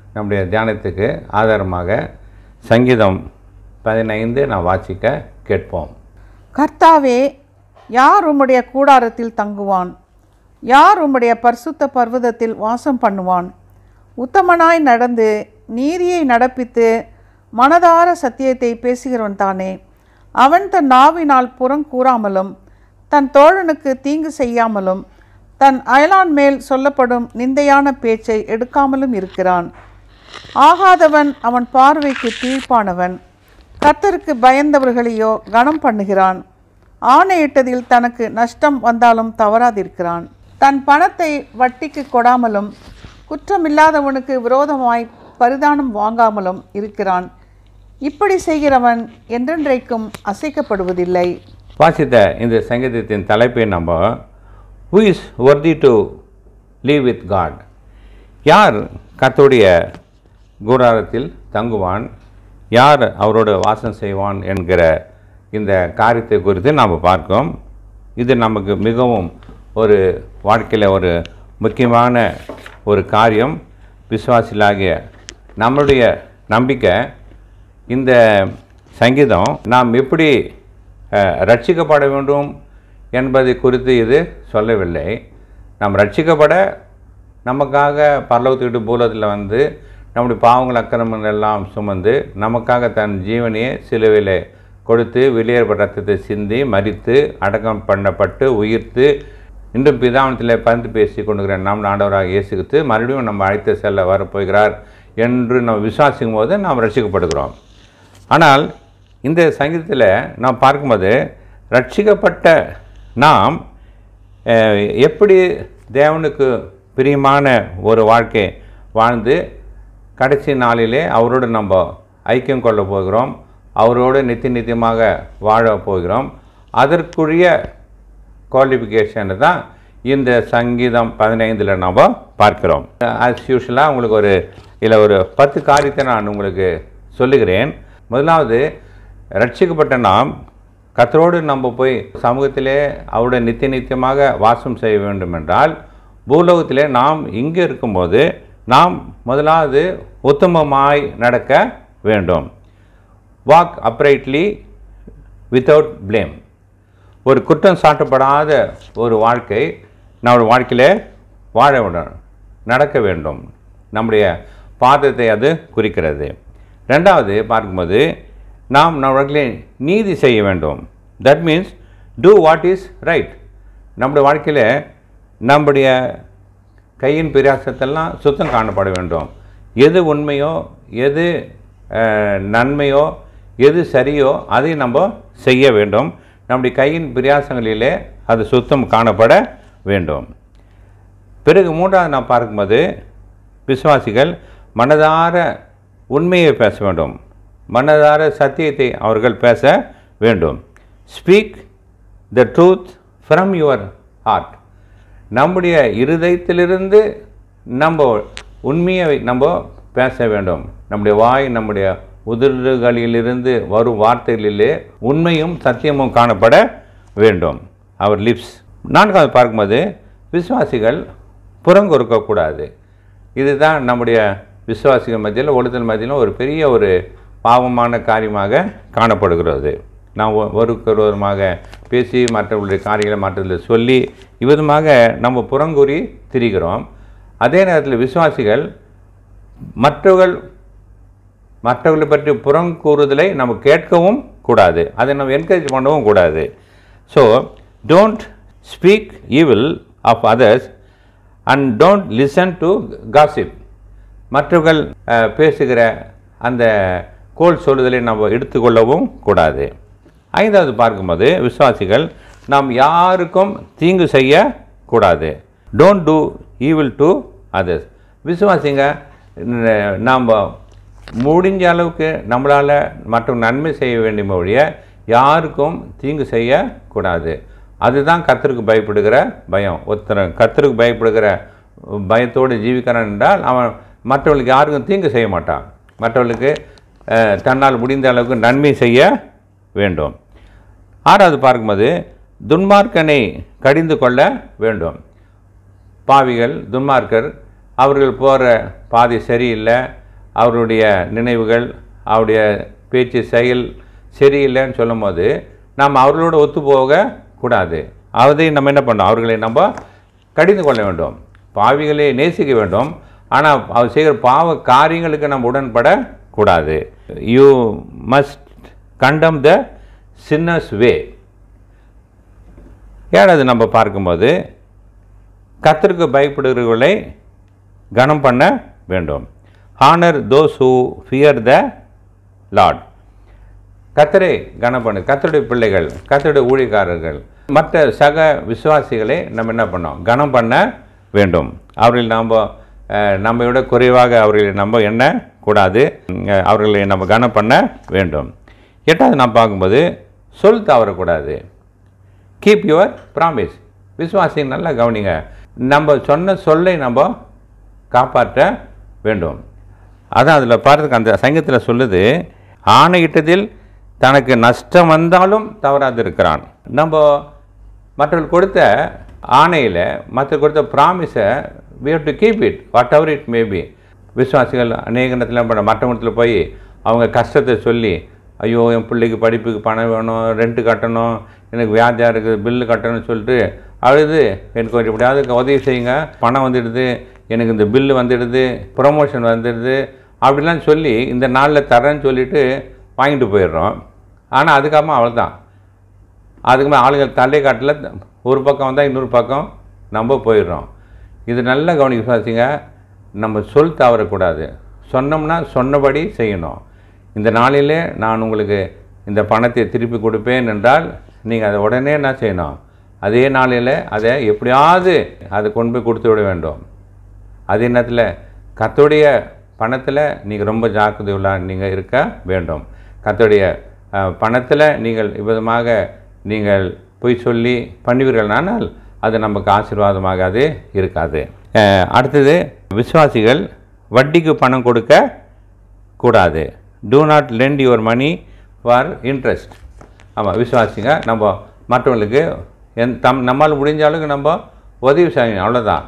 நம்முடைய தியானத்துக்கு ஆதாரமாக சங்கீதம் பதினைந்து நான் வாசிக்க கேட்போம். கர்த்தாவே, யார் உம்முடைய கூடாரத்தில் தங்குவான்? யார் உம்முடைய பரிசுத்த பர்வதத்தில் வாசம் பண்ணுவான்? உத்தமனாய் நடந்து நீதியை நடப்பித்து மனதார சத்தியத்தை பேசுகிறவன் தானே. அவன் தன் நாவினால் புறங்கூறாமலும் தன் தோழனுக்கு தீங்கு செய்யாமலும் தன் அயலான் மேல் சொல்லப்படும் நிந்தையான பேச்சை எடுக்காமலும் இருக்கிறான். ஆகாதவன் அவன் பார்வைக்கு தீர்ப்பானவன். கர்த்தருக்கு பயந்தவர்களையோ கனம் பண்ணுகிறான். ஆணையிட்டதில் தனக்கு நஷ்டம் வந்தாலும் தவறாதிருக்கிறான். தன் பணத்தை வட்டிக்கு கொடாமலும் குற்றமில்லாதவனுக்கு விரோதமாய் பரிதானம் வாங்காமலும் இருக்கிறான். இப்படி செய்கிறவன் என்றென்றைக்கும் அசைக்கப்படுவதில்லை. வாசித்த இந்த சங்கீதத்தின் தலைப்பை நம்ம who is worthy to live with God, யார் கர்த்தருடைய கூடாரத்தில் தங்குவான், யார் அவரோட வாசம் செய்வான் என்கிற இந்த காரியத்தை குறித்து நாம் பார்க்கிறோம். இது நமக்கு மிகவும் ஒரு வாழ்க்கையில் ஒரு முக்கியமான ஒரு காரியம். விசுவாசிகளாகிய நம்மளுடைய நம்பிக்கை இந்த சங்கீதம் நாம் எப்படி ரட்சிக்கப்பட வேண்டும் என்பதை குறித்து இது சொல்லவில்லை. நாம் ரட்சிக்கப்பட நமக்காக பரலோகத்துக்கு பூலோகத்தில் வந்து நம்முடைய பாவங்கள் அக்கிரமங்கள் எல்லாம் சுமந்து நமக்காக தன் ஜீவனையே சிலுவையில் கொடுத்து வெளியேறப்பட்ட ரத்தத்தை சிந்தி மரித்து அடக்கம் பண்ணப்பட்டு உயிர்த்து இன்றும் பிதாவனத்தில் பரிந்து பேசி கொண்டுகிற நாம் ஆண்டவராக இயேசுகித்து மறுபடியும் நம்ம அழைத்து செல்ல வரப்போகிறார் என்று நம்ம விசுவாசிக்கும் போது நாம் ரட்சிக்கப்படுகிறோம். ஆனால் இந்த சங்கீதத்தில் நாம் பார்க்கும்போது ரட்சிக்கப்பட்ட நாம் எப்படி தேவனுக்கு பிரியமான ஒரு வாழ்க்கை வாழ்ந்து கடைசி நாளிலே அவரோடு நம்ம ஐக்கியம் கொள்ள போகிறோம், அவரோடு நித்திய நித்தியமாக வாழ போகிறோம். அதற்குரிய குவாலிஃபிகேஷன் தான் இந்த சங்கீதம் பதினைந்தில் நாம் பார்க்கிறோம். ஆஸ் யூஷுவலாக உங்களுக்கு ஒரு இதில் ஒரு பத்து காரியத்தை நான் உங்களுக்கு சொல்லுகிறேன். முதலாவது, ரட்சிக்கப்பட்ட நாம் கர்த்தரோடு நம்ம போய் சமூகத்திலே அவருடைய நித்திய நித்தியமாக வாசம் செய்ய வேண்டும் என்றால் பூலோகத்திலே நாம் இங்கே இருக்கும்போது நாம் முதலாவது உத்தமமாய் நடக்க வேண்டும். Walk uprightly without blame. ஒரு குற்றம் சாட்டப்படாத ஒரு வாழ்க்கை நம்முடைய வாழ்க்கையில் வாழ வேண்டும், நடக்க வேண்டும். நம்முடைய பாதத்தை அது குறிக்கிறது. ரெண்டாவது பார்க்கும்போது நாம் நம்மளே நீதி செய்ய வேண்டும். That means do what is right. நம்முடைய வாழ்க்கையில் நம்முடைய கையின் பிரயாசத்தெல்லாம் சுத்தம் காணப்பட வேண்டும். எது உண்மையோ, எது நன்மையோ, எது சரியோ அதை நம்ம செய்ய வேண்டும். நம்முடைய கையின் பிரயாசங்களிலே அது சுத்தம் காணப்பட வேண்டும். பிறகு மூன்றாவது நாம் பார்க்கும்போது விசுவாசிகள் மனதார உண்மையை பேச வேண்டும், மனதார சத்தியத்தை அவர்கள் பேச வேண்டும். Speak the truth from your heart. நம்முடைய இருதயத்திலிருந்து நம்ம உண்மையை நம்ம பேச வேண்டும். நம்முடைய வாய் நம்முடைய உதடுகளிலிருந்து வரும் வார்த்தைகளிலே உண்மையும் சத்தியமும் காணப்பட வேண்டும். அவர் லிப்ஸ். நான்காவது பார்க்கும்போது விசுவாசிகள் புறங்கொறுக்கக்கூடாது. இதுதான் நம்முடைய விசுவாசிகள் மத்தியில் ஒழுத்தல் மத்தியில் ஒரு பெரிய ஒரு பாவமான காரியமாக காணப்படுகிறது. நாம் ஒருவருமாக பேசி மற்றவர்களுடைய காரியங்களை மற்றதில் சொல்லி இவ்விதமாக நம்ம புறங்கூறி திரிகிறோம். அதே நேரத்தில் விசுவாசிகள் மற்றவர்கள் மற்றவர்களை பற்றி புறங்கூறுதலை நம்ம கேட்கவும் கூடாது, அதை நம்ம என்கரேஜ் பண்ணவும் கூடாது. So don't speak evil of others and don't listen to gossip. மற்றவர்கள் பேசுகிற அந்த கோல் சொல்லுதலை நம்ம எடுத்துக்கொள்ளவும் கூடாது. ஐந்தாவது பார்க்கும்போது விசுவாசிகள் நாம் யாருக்கும் தீங்கு செய்யக்கூடாது. Don't do evil to others. விசுவாசிங்க நாம் முடிஞ்ச அளவுக்கு நம்மளால் மற்ற நன்மை செய்ய வேண்டிய ஒழிய யாருக்கும் தீங்கு செய்யக்கூடாது. அதுதான் கர்த்தருக்கு பயப்படுகிற பயம். ஒருத்தர் கர்த்தருக்கு பயப்படுகிற பயத்தோடு ஜீவிக்கிறான் என்றால் அவன் மற்றவர்களுக்கு யாருக்கும் தீங்கு செய்ய மாட்டான். மற்றவர்களுக்கு தன்னால் முடிந்த அளவுக்கு நன்மை செய்ய வேண்டும். ஆறாவது பார்க்கும்போது துன்மார்க்கனை கடிந்து கொள்ள வேண்டும். பாவிகள் துன்மார்க்கர் அவர்கள் போகிற பாதை சரியில்லை, அவருடைய நினைவுகள் அவருடைய பேச்சு செயல் சரியில்லைன்னு சொல்லும் போது நாம் அவர்களோட ஒத்து போக கூடாது. அதை நம்ம என்ன பண்ணோம், அவர்களை நம்ம கடிந்து கொள்ள வேண்டும், பாவிகளை நேசிக்க வேண்டும். ஆனால் அவர் செய்கிற பாவ காரியங்களுக்கு நம்ம உடன்படக்கூடாது. யூ மஸ்ட் கண்டம் த சின்னர்ஸ் வே. ஏழாவது நம்ம பார்க்கும்போது கர்த்தருக்கு பயப்படுகிறவர்களை கனம் பண்ண வேண்டும். Honour those who fear the Lord. கர்த்தரை கனம் பண்ணு. கர்த்தருடைய பிள்ளைகள், கர்த்தருடைய ஊழியக்காரர்கள், மற்ற சக விசுவாசிகளை நம்ம என்ன பண்ணோம், கனம் பண்ண வேண்டும். அவர்கள் நாம் நம்ம விட குறைவாக அவர்களை நம்ம எண்ணக்கூடாது, அவர்களை நம்ம கனம் பண்ண வேண்டும். எட்டாவது நாம் பார்க்கும்போது சொல் தவறக்கூடாது. Keep your promise. விசுவாசி நல்லா கவனிங்க, நம்ம சொன்ன சொல்லை நம்ம காப்பாற்ற வேண்டும். அதான் அதில் பார்த்துக்க அந்த சங்கத்தில் சொல்லுது, ஆணையிட்டதில் தனக்கு நஷ்டம் வந்தாலும் தவறாது இருக்கிறான். நம்ம மற்றவர்கள் கொடுத்த ஆணையில் மற்ற கொடுத்த ப்ராமிஸை we have to keep it whatever it may be. விசுவாசிகள் அநேக நேரத்தில் பண்ண மற்றவங்கத்தில் போய் அவங்க கஷ்டத்தை சொல்லி, ஐயோ என் பிள்ளைக்கு படிப்புக்கு பணம் வேணும், ரெண்ட்டு கட்டணும், எனக்கு வியாதியாக இருக்குது, பில்லு கட்டணும்னு சொல்லிட்டு அழுது எனக்கு கொஞ்சம் எப்படியாவது உதவி செய்யுங்க, பணம் வந்துடுது, எனக்கு இந்த பில்லு வந்துடுது, ப்ரொமோஷன் வந்துடுது அப்படிலாம் சொல்லி இந்த நாளில் தரேன்னு சொல்லிவிட்டு வாங்கிட்டு போயிடுறோம். ஆனால் அதுக்கப்புறமா அவள் தான் அதுக்குமே ஆளுகள் தலை காட்டில் ஒரு பக்கம் வந்தால் இன்னொரு பக்கம் நம்ம போயிடுறோம். இது நல்ல கவனி விசுவாசிங்க, நம்ம சொல் தவறக்கூடாது. சொன்னோம்னா சொன்னபடி செய்யணும். இந்த நாளிலே நான் உங்களுக்கு இந்த பணத்தை திருப்பி கொடுப்பேன் என்றால் நீங்கள் அதை உடனே என்ன செய்யணும், அதே நாளில் அதை எப்படியாவது அதை கொண்டு போய் கொடுத்து விட வேண்டும். அதே நேரத்தில் கர்த்தருடைய பணத்தில் நீங்கள் ரொம்ப ஜாக்கிரதை உள்ள நீங்கள் இருக்க வேண்டும். கர்த்தருடைய பணத்தில் நீங்கள் விதமாக நீங்கள் பொய் சொல்லி பண்ணுவீர்களானால் அது நமக்கு ஆசீர்வாதமாக அது இருக்காது. அடுத்தது, விசுவாசிகள் வட்டிக்கு பணம் கொடுக்க கூடாது. Do not lend your money for interest. ஆமாம், விசுவாசிங்க நம்ம மற்றவங்களுக்கு என் தம் நம்மால் முடிஞ்ச அளவுக்கு நம்ம உதவி செய்யணும், அவ்வளோதான்.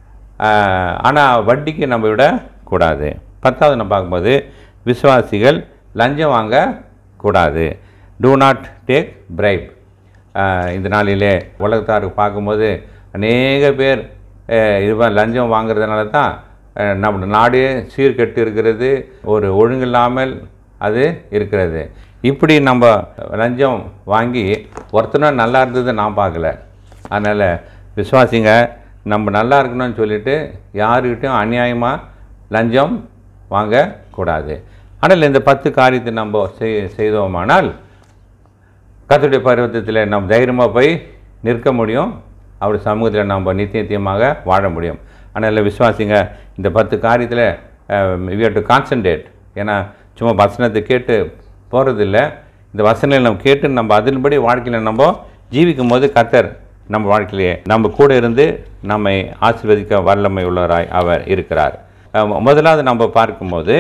ஆனால் வட்டிக்கு நம்ம விடக்கூடாது. பத்தாவது நம்ம பார்க்கும்போது விசுவாசிகள் லஞ்சம் வாங்கக்கூடாது. Do not take bribe. இந்த நாளிலே உலகத்தாருக்கு பார்க்கும்போது அநேக பேர் இது லஞ்சம் வாங்குறதுனால தான் நம்ம நாடே சீர்கெட்டு இருக்கிறது, ஒரு ஒழுங்கில்லாமல் அது இருக்கிறது. இப்படி நம்ம லஞ்சம் வாங்கி ஒருத்தனும் நல்லா இருந்தது நான் பார்க்கல. அதனால் விசுவாசிங்க நம்ம நல்லா இருக்கணும்னு சொல்லிவிட்டு யாருக்கிட்டையும் அநியாயமாக லஞ்சம் வாங்கக்கூடாது. ஆனால் இந்த பத்து காரியத்தை நம்ம செய் செய்தோமானால் கர்த்தருடைய பர்வதத்தில் நம்ம தைரியமாக போய் நிற்க முடியும், அவருடைய சமூகத்தில் நம்ம நித்தியத்தியமாக வாழ முடியும். அதனால் விசுவாசிங்க இந்த பத்து காரியத்தில் வி ஹேவ் டு கான்சன்ட்ரேட். ஏன்னா சும்மா வசனத்தை கேட்டு போகிறதில்ல, இந்த வசனங்களை நம்ம கேட்டு நம்ம அதன்படி வாழ்க்கையில் நம்ம ஜீவிக்கும் போது கர்த்தர் நம்ம வாழ்க்கையிலே நம்ம கூட இருந்து நம்மை ஆசீர்வதிக்க வல்லமை உள்ளவராய் அவர் இருக்கிறார். முதலாவது நம்ம பார்க்கும்போது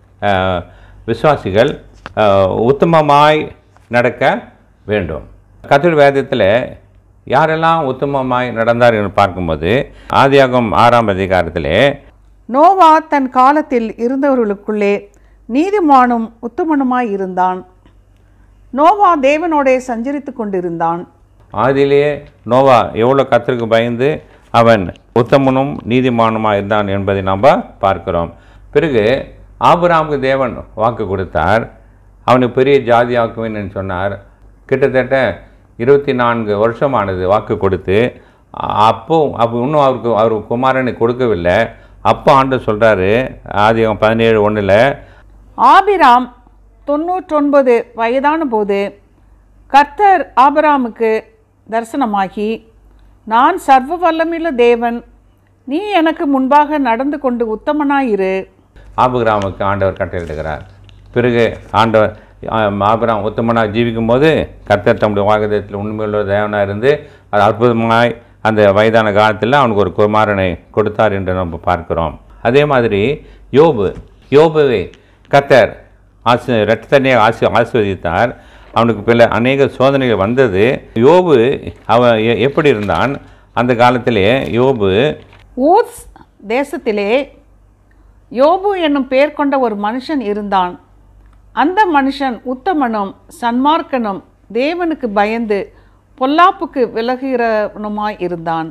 விசுவாசிகள் உத்தமமாய் நடக்க வேண்டும். கர்த்தருடைய வேதத்தில் யாரெல்லாம் உத்தமமாய் நடந்தார் என்று பார்க்கும்போது ஆதியாகமம் ஆறாம் அதிகாரத்திலே, நோவா தன் காலத்தில் இருந்தவர்களுக்குள்ளே நீதிமானும் உத்தமனுமாய் இருந்தான். நோவா தேவனோடே சஞ்சரித்து கொண்டிருந்தான். ஆதியிலேயே நோவா எவ்வளோ கர்த்தருக்கு பயந்து அவன் உத்தமனும் நீதிமானுமாக இருந்தான் என்பதை நாம் பார்க்கிறோம். பிறகு ஆபிரகாமுக்கு தேவன் வாக்கு கொடுத்தார், அவனுக்கு பெரிய ஜாதி ஆக்குவேன் சொன்னார். கிட்டத்தட்ட இருபத்தி நான்கு வருஷமானது வாக்கு கொடுத்து. அப்போ அப்போ இன்னும் அவருக்கு அவர் குமாரனை கொடுக்கவில்லை. அப்போ ஆண்டவர் சொல்கிறாரு ஆதியாகமம் பதினேழு ஒன்றில், ஆபிராம் தொண்ணூற்றொன்பது வயதான போது கர்த்தர் ஆபிராமுக்கு தரிசனமாகி, நான் சர்வ வல்லமையுள்ள தேவன், நீ எனக்கு முன்பாக நடந்து கொண்டு உத்தமனாயிரு. ஆபிரகாமுக்கு ஆண்டவர் கட்டளையிடுகிறார். பிறகு ஆண்டவர் ஆபிரகாம் உத்தமனாக ஜீவிக்கும் போது கர்த்தர் தம்முடைய வாக்குத்தத்தத்தில் உண்மையுள்ள தேவனாக இருந்து அது அற்புதமாய் அந்த வயதான காலத்தில் அவனுக்கு ஒரு குமாரனை கொடுத்தார் என்று நம்ம பார்க்கிறோம். அதே மாதிரி யோபு யோபுவை கர்த்தர் ஆசி இரட்டத்தனியாக ஆசி ஆசிர்வதித்தார். அவனுக்கு பிற அநேக சோதனைகள் வந்தது. யோபு அவன் எப்படி இருந்தான் அந்த காலத்திலே? யோபு ஊஸ் தேசத்திலே யோபு என்னும் பெயர் கொண்ட ஒரு மனுஷன் இருந்தான். அந்த மனுஷன் உத்தமனும் சன்மார்க்கனும் தேவனுக்கு பயந்து பொல்லாப்புக்கு விலகுகிறவனுமாய் இருந்தான்.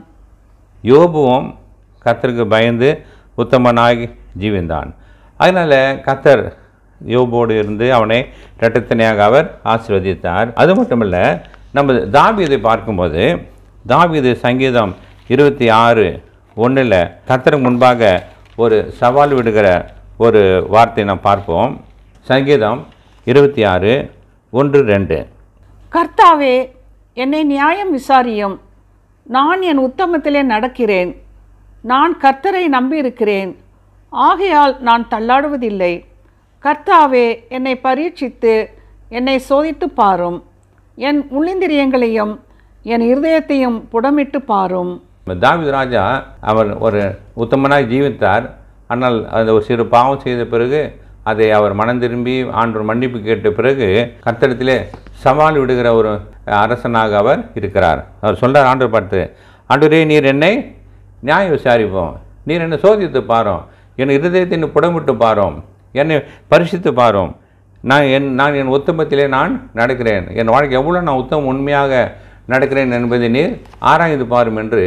யோபுவும் கர்த்தருக்கு பயந்து உத்தமனாகி ஜீவிந்தான். அதனால் கர்த்தர் யோபோடு இருந்து அவனை இரட்டத்தனையாக அவர் ஆசீர்வதித்தார். அது மட்டுமல்ல, நம்ம தாவீதை பார்க்கும்போது தாவீது சங்கீதம் இருபத்தி ஆறு ஒன்றில் கர்த்தருக்கு முன்பாக ஒரு சவால் விடுகிற ஒரு வார்த்தை நாம் பார்ப்போம். சங்கீதம் இருபத்தி ஆறு ஒன்று ரெண்டு. கர்த்தாவே, என்னை நியாயம் விசாரியும். நான் என் உத்தமத்திலே நடக்கிறேன். நான் கர்த்தரை நம்பியிருக்கிறேன், ஆகையால் நான் தள்ளாடுவதில்லை. கர்த்தாவே, என்னை பரீட்சித்து என்னை சோதித்து பாரும். என் உள்ளிந்திரியங்களையும் என் இருதயத்தையும் புடமிட்டு பாரும். தாவீது ராஜா அவர் ஒரு உத்தமனாய் ஜீவித்தார். ஆனால் அந்த ஒரு சிறு பாவம் செய்த பிறகு அதை அவர் மனம் திரும்பி ஆண்டவர் மன்னிப்பு கேட்ட பிறகு கர்த்தரிடத்திலே சவால் விடுகிற ஒரு அரசனாக அவர் இருக்கிறார். அவர் சொல்கிறார் ஆண்டவர் பார்த்து, ஆண்டவரே, நீர் என்னை நியாயம் விசாரிப்போம், நீர் என்னை சோதித்து பாரும், என் இருதயத்தை புடமிட்டு பாரும், என்னை பரிசித்து பாரும். நான் என் நான் என் உத்தமத்திலே நான் நடக்கிறேன், என் வாழ்க்கை எவ்வளோ நான் உத்தமம் உண்மையாக நடக்கிறேன் என்பதை நீர் ஆராய்ந்து பாரும் என்று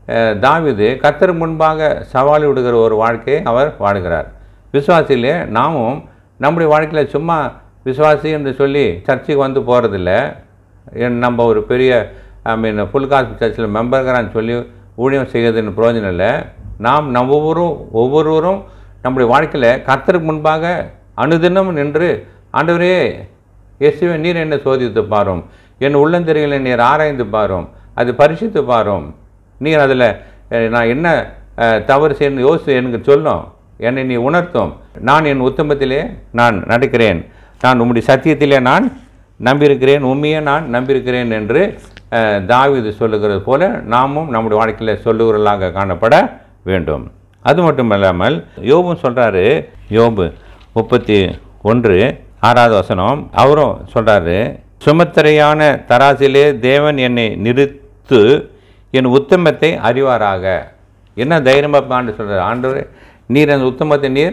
தாவீது கர்த்தர் முன்பாக சவால் விடுகிற ஒரு வாழ்க்கையை அவர் வாழ்கிறார். விசுவாசியிலே நாமும் நம்முடைய வாழ்க்கையில் சும்மா விசுவாசி என்று சொல்லி சர்ச்சுக்கு வந்து போகிறதில்ல. நம்ம ஒரு பெரிய ஐ மீன் ஃபுல் காஸ்ட் சர்ச்சில் மெம்பர்கிறான்னு சொல்லி ஊழியம் செய்கிறதுன்னு பிரயோஜனம் இல்லை. நாம் நம்ம ஒவ்வொருவரும் ஒவ்வொருவரும் நம்முடைய வாழ்க்கையில் கர்த்தருக்கு முன்பாக அனுதினம் நின்று, ஆண்டவரே இயேசுவே, நீர் என்னை சோதித்து பாரும், என் உள்ளந்தெரிகளை நீர் ஆராய்ந்து பாரும், அது பரிசித்து பாரும், நீர் அதில் நான் என்ன தவறு செய்யணும் யோசித்து எனக்கு சொல்லும், என்னை நீ உணர்த்தும், நான் என் உத்தமத்திலே நான் நடக்கிறேன், நான் உம்முடைய சத்தியத்திலே நான் நம்பியிருக்கிறேன், உண்மையே நான் நம்பியிருக்கிறேன் என்று தாவீது சொல்லுகிறது போல நாமும் நம்முடைய வாழ்க்கையில் சொல்லுகிறவர்களாக காணப்பட வேண்டும். அது மட்டும் இல்லாமல் யோபும் சொல்கிறாரு, யோபு முப்பத்தி ஒன்று ஆறாவது வசனம், அவரும் சொல்கிறாரு, சுமத்திரையான தராசிலே தேவன் என்னை நிறுத்து, என் உத்தமத்தை அறிவாராக. என்ன தைரியமாக ஆண்டு சொல்கிறார், ஆண்டவர் நீர் அந்த உத்தமத்தை நீர்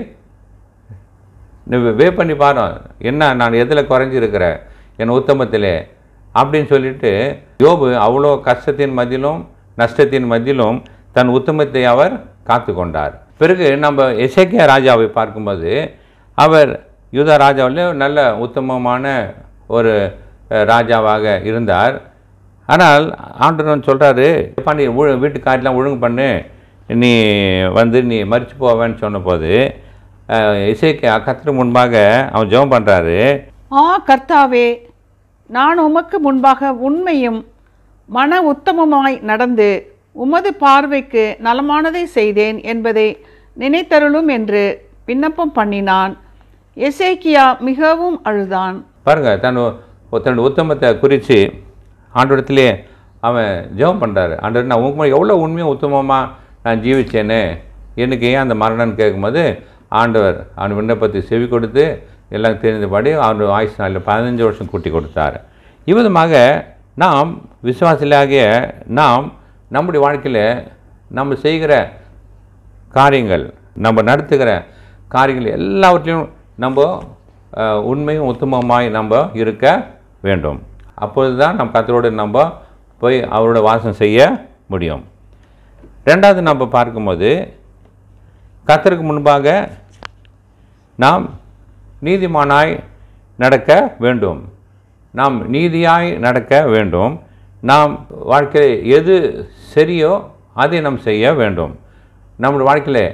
வே பண்ணி பாரு, என்ன நான் எதில் குறைஞ்சிருக்கிறேன் என் உத்தமத்திலே அப்படின்னு சொல்லிட்டு யோபு அவ்வளோ கஷ்டத்தின் மத்தியிலும் நஷ்டத்தின் மத்தியிலும் தன் உத்தமத்தை அவர் காத்து கொண்டார். பிறகு நம்ம எசேக்கியா ராஜாவை பார்க்கும்போது அவர் யூதா ராஜாவில் நல்ல உத்தமமான ஒரு ராஜாவாக இருந்தார். ஆனால் ஆண்டவன் சொல்கிறாரு, எப்பா நீ ஒழு வீட்டு காட்டெலாம் ஒழுங்கு பண்ணு, நீ வந்து நீ மறித்து போவேன்னு சொன்ன போது எசேக்கியா கர்த்தருக்கு முன்பாக அவன் ஜெபம் பண்ணுறாரு, ஆ கர்த்தாவே, நான் உமக்கு முன்பாக உண்மையும் மன உத்தமமாய் நடந்து உமது பார்வைக்கு நலமானதை செய்தேன் என்பதை நினைத்தருளும் என்று விண்ணப்பம் பண்ணினான். எசேக்கியா மிகவும் அழுதான். பாருங்க, தன் தன்னோட உத்தமத்தை குறித்து ஆண்டவரிடத்திலே அவன் ஜெபம் பண்ணுறாரு. ஆண்டவர், நான் உங்களுக்கு எவ்வளோ உண்மையாக உத்தமமாக நான் ஜீவிச்சேன்னு, எனக்கு ஏன் அந்த மரணம்னு கேட்கும்போது ஆண்டவர் அவன் விண்ணப்பத்தை செவி கொடுத்து எல்லாம் தெரிந்தபடி அவனுடைய ஆயுசு நாளில் பதினஞ்சு வருஷம் கூட்டி கொடுத்தார். இவ்விதமாக நாம் விசுவாசிகளாகிய நாம் நம்முடைய வாழ்க்கையில் நம்ம செய்கிற காரியங்கள், நம்ம நடத்துகிற காரியங்கள் எல்லாவற்றிலும் நம்ம உண்மையும் உத்தமமாய் நம்ம இருக்க வேண்டும். அப்பொழுது தான் நம்ம கர்த்தரோடு நம்ம போய் அவரோட வாசம் செய்ய முடியும். ரெண்டாவது நம்ம பார்க்கும்போது கர்த்தருக்கு முன்பாக நாம் நீதிமானாய் நடக்க வேண்டும். நாம் நீதியாய் நடக்க வேண்டும். நாம் வாழ்க்கையில் எது சரியோ அதை நாம் செய்ய வேண்டும். நம்முடைய வாழ்க்கையில்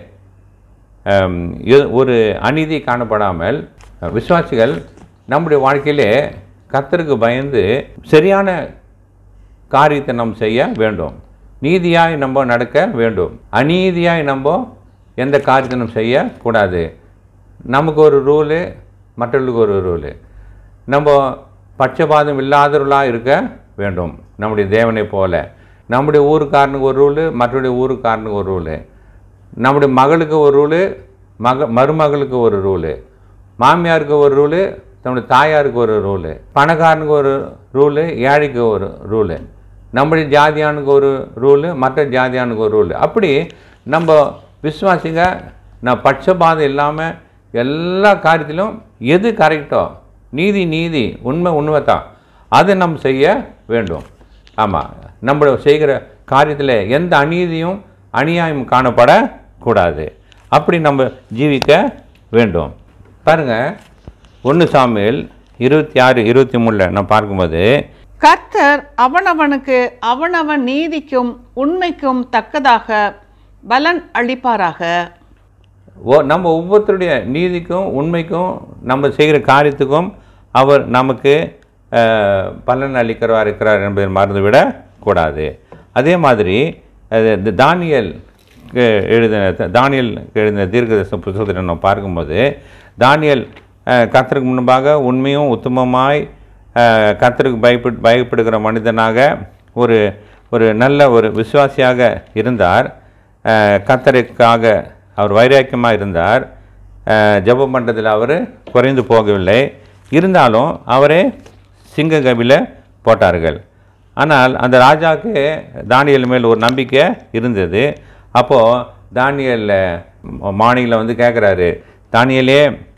ஒரு அநீதி காணப்படாமல் விசுவாசிகள் நம்முடைய வாழ்க்கையிலே கர்த்தருக்கு பயந்து சரியான காரியத்தை நாம் செய்ய வேண்டும். நீதியாய் நம்ம நடக்க வேண்டும். அநீதியாய் நம்ம எந்த காரியத்தை நம்ம செய்யக்கூடாது. நமக்கு ஒரு ரூலு, மற்றவர்களுக்கு ஒரு ரூலு. நம்ம பட்சபாதம் இல்லாதவர்களாக இருக்க வேண்டும். நம்முடைய தேவனை போல நம்முடைய ஊருக்காரனுக்கு ஒரு ரூலு, மற்றவருடைய ஊருக்காரனுக்கு ஒரு ரூலு, நம்முடைய மகளுக்கு ஒரு ரூலு, மக மருமகளுக்கு ஒரு ரூலு, மாமியாருக்கு ஒரு ரூலு, நம்முடைய தாயாருக்கு ஒரு ரூலு, பணக்காரனுக்கு ஒரு ரூலு, ஏழைக்கு ஒரு ரூலு, நம்முடைய ஜாதியானுக்கு ஒரு ரூலு, மற்ற ஜாதியானுக்கு ஒரு ரூலு. அப்படி நம்ம விசுவாசிங்க நான் பட்சபாதம் இல்லாமல் எல்லா காரியத்திலும் எது கரெக்டோ, நீதி நீதி, உண்மை உண்மை தான், அதை நம்ம செய்ய வேண்டும். ஆமாம், நம்ம செய்கிற காரியத்தில் எந்த அநீதியும் அநியாயம் காணப்படக்கூடாது. அப்படி நம்ம ஜீவிக்க வேண்டும். பாருங்கள், ஒன்று சாமுவேல் இருபத்தி ஆறு இருபத்தி மூணில் நான் பார்க்கும்போது, கர்த்தர் அவனவனுக்கு அவனவன் நீதிக்கும் உண்மைக்கும் தக்கதாக பலன் அளிப்பாராக. ஓ நம்ம ஒவ்வொருத்தருடைய நீதிக்கும் உண்மைக்கும் நம்ம செய்கிற காரியத்துக்கும் அவர் நமக்கு பலன் அளிக்கிறவா இருக்கிறார் என்பதை மறந்துவிடக்கூடாது. அதே மாதிரி தானியேல் எழுதின தானியேல் எழுதின தீர்க்கதரிசன புத்தகத்தை நம்ம பார்க்கும்போது, தானியேல் கர்த்தருக்கு முன்பாக உண்மையும் உத்தமமாய் கர்த்தருக்கு பயப்படு பயப்படுகிற மனிதனாக ஒரு ஒரு நல்ல ஒரு விசுவாசியாக இருந்தார். கர்த்தருக்காக அவர் வைராக்கியமாக இருந்தார். ஜெபம் பண்ணுறதில் அவர் குறைந்து போகவில்லை. இருந்தாலும் அவரே சிங்க கவியில் போட்டார்கள். ஆனால் அந்த ராஜாவுக்கு தானியேல் மேல் ஒரு நம்பிக்கை இருந்தது. அப்போது தானியேல் மார்னிங்கில் வந்து கேட்குறாரு, தானியேலே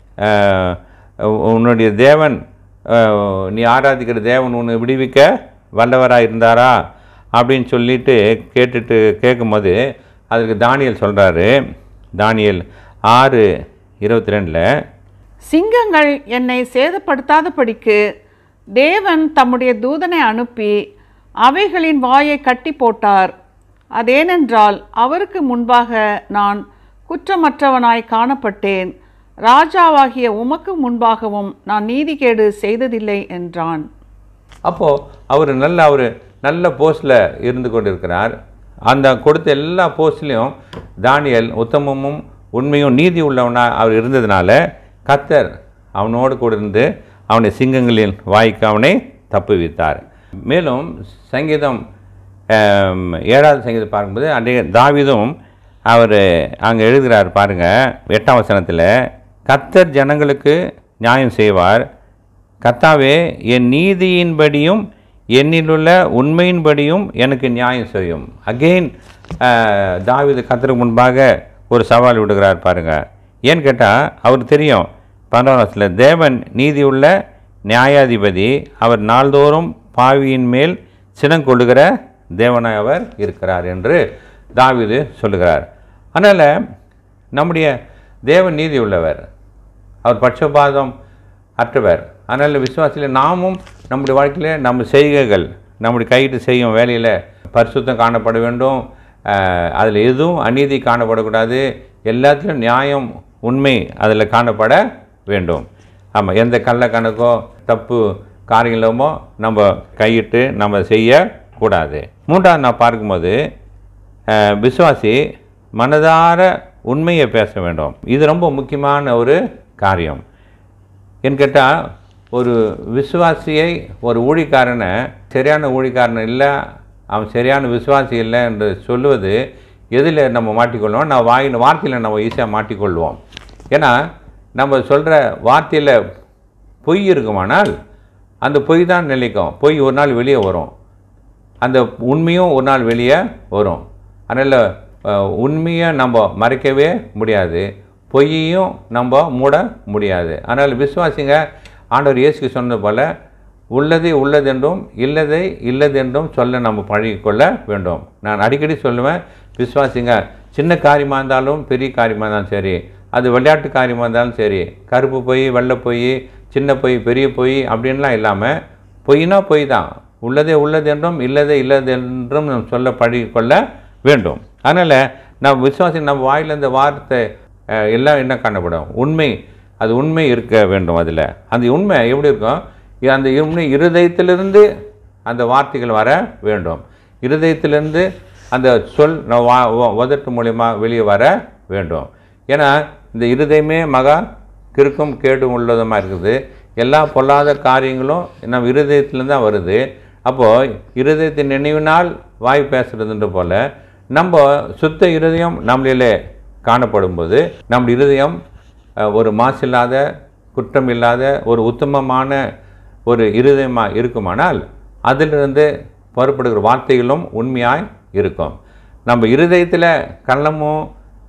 உன்னுடைய தேவன், நீ ஆராதிக்கிற தேவன் உன்னை விடுவிக்க வல்லவராக இருந்தாரா அப்படின்னு சொல்லிட்டு கேட்டுட்டு கேட்கும்போது அதுக்கு தானியேல் சொல்கிறாரு, தானியேல் ஆறு இருபத்தி ரெண்டில், சிங்கங்கள் என்னை சேதப்படுத்தாதபடிக்கு தேவன் தம்முடைய தூதனை அனுப்பி அவைகளின் வாயை கட்டி போட்டார். அதேனென்றால் அவருக்கு முன்பாக நான் குற்றமற்றவனாய் காணப்பட்டேன். ராஜாவாகிய உமக்கு முன்பாகவும் நான் நீதிகேடு செய்ததில்லை என்றான். அப்போது அவர் நல்ல அவர் நல்ல போஸ்டில் இருந்து கொண்டிருக்கிறார். அந்த கொடுத்த எல்லா போஸ்ட்லேயும் தானியேல் உத்தமமும் உண்மையும் நீதி உள்ளவனாக அவர் இருந்ததுனால கர்த்தர் அவனோடு கூட இருந்து அவனை சிங்கங்களின் வாய்க்கு அவனை தப்புவித்தார். மேலும் சங்கீதம் ஏழாவது சங்கீதம் பார்க்கும்போது அன்றைய தாவீதும் அவர் அங்கே எழுதுகிறார் பாருங்கள், எட்டாம் வசனத்தில், கர்த்தர் ஜனங்களுக்கு நியாயம் செய்வார். கர்த்தாவே என் நீதியின்படியும் என்னிலுள்ள உண்மையின்படியும் எனக்கு நியாயம் செய்யும். அகெயின் தாவீது கர்த்தருக்கு முன்பாக ஒரு சவால் விடுகிறார் பாருங்கள். ஏன்னு கேட்டால் அவர் தெரியும் பரவாயில்ல, தேவன் நீதியுள்ள நியாயாதிபதி, அவர் நாள்தோறும் பாவியின் மேல் சினம் கொள்ளுகிற தேவனாய் அவர் இருக்கிறார் என்று தாவீது சொல்லுகிறார். அதனால் நம்முடைய தேவன் நீதி உள்ளவர், அவர் பட்சபாதம் அற்றவர். அதனால் விசுவாசியில் நாமும் நம்முடைய வாழ்க்கையில் நம்ம செய்கைகள், நம்முடைய கையிட்டு செய்யும் வேலையில் பரிசுத்தம் காணப்பட வேண்டும். அதில் எதுவும் அநீதி காணப்படக்கூடாது. எல்லாத்திலும் நியாயம் உண்மை அதில் காணப்பட வேண்டும். ஆமாம், எந்த கள்ள கணக்கோ தப்பு காரியங்களமோ நம்ம கையிட்டு நம்ம செய்யக்கூடாது. மூன்றாவது நான் பார்க்கும்போது விசுவாசி மனதார உண்மையை பேச வேண்டும். இது ரொம்ப முக்கியமான ஒரு காரியம். ஏன்னு கேட்டால் ஒரு விசுவாசியை, ஒரு ஊழிக்காரனை சரியான ஊழிக்காரன் இல்லை, அவன் சரியான விசுவாசி இல்லை என்று சொல்லுவது எதில் நம்ம மாட்டிக்கொள்வோம்? நான் வாயின் வார்த்தையில் நம்ம ஈஸியாக மாட்டிக்கொள்வோம். ஏன்னா நம்ம சொல்கிற வார்த்தையில் பொய் இருக்குமானால் அந்த பொய் தான் நிலைக்கும். பொய் ஒரு நாள் வெளியே வரும், அந்த உண்மையும் ஒரு நாள் வெளியே வரும். அதனால் உண்மையை நம்ம மறைக்கவே முடியாது, பொய்யையும் நம்ம மூட முடியாது. அதனால் விசுவாசிங்க ஆண்டவர் இயேசு சொன்னது போல் உள்ளதை உள்ளதென்றும் இல்லதை இல்லதென்றும் சொல்ல நம்ம பழகிக்கொள்ள வேண்டும். நான் அடிக்கடி சொல்லுவேன், விசுவாசிங்க சின்ன காரியமாக இருந்தாலும் பெரிய காரியமாக இருந்தாலும் சரி, அது விளையாட்டு காரியமாக இருந்தாலும் சரி, கருப்பு பொய் வெள்ளை பொய் சின்ன பொய் பெரிய பொய் அப்படின்லாம் இல்லாமல் பொய்னா பொய் தான், உள்ளதே உள்ளதென்றும் இல்லதே இல்லதென்றும் நம்ம சொல்ல பழகிக்கொள்ள வேண்டும். அதனால் நம்ம விசுவாசி நம்ம வாயில் இந்த வார்த்தை எல்லாம் என்ன காணப்படும்? உண்மை, அது உண்மை இருக்க வேண்டும். அதில் அந்த உண்மை எப்படி இருக்கும்? அந்த உண்மை இருதயத்திலிருந்து அந்த வார்த்தைகள் வர வேண்டும். இருதயத்திலிருந்து அந்த சொல் உதட்டு மூலிமா வெளியே வர வேண்டும். ஏன்னா இந்த இருதயமே மகா கிறுக்கும் கேடும் உள்ளதுமாக இருக்குது. எல்லா பொல்லாத காரியங்களும் நம்ம இருதயத்திலேருந்து தான் வருது. அப்போது இருதயத்தின் நினைவினால் வாய் பேசுகிறதுன்ற போல் நம்ம சுத்த இருதயம் நம்மளிலே காணப்படும்போது நம்ம இருதயம் ஒரு மாசில்லாத குற்றம் இல்லாத ஒரு உத்தமமான ஒரு இருதயமாக இருக்குமானால் அதிலிருந்து புறப்படுகிற வார்த்தைகளும் உண்மையாய் இருக்கும். நம்ம இருதயத்தில் கள்ளமும்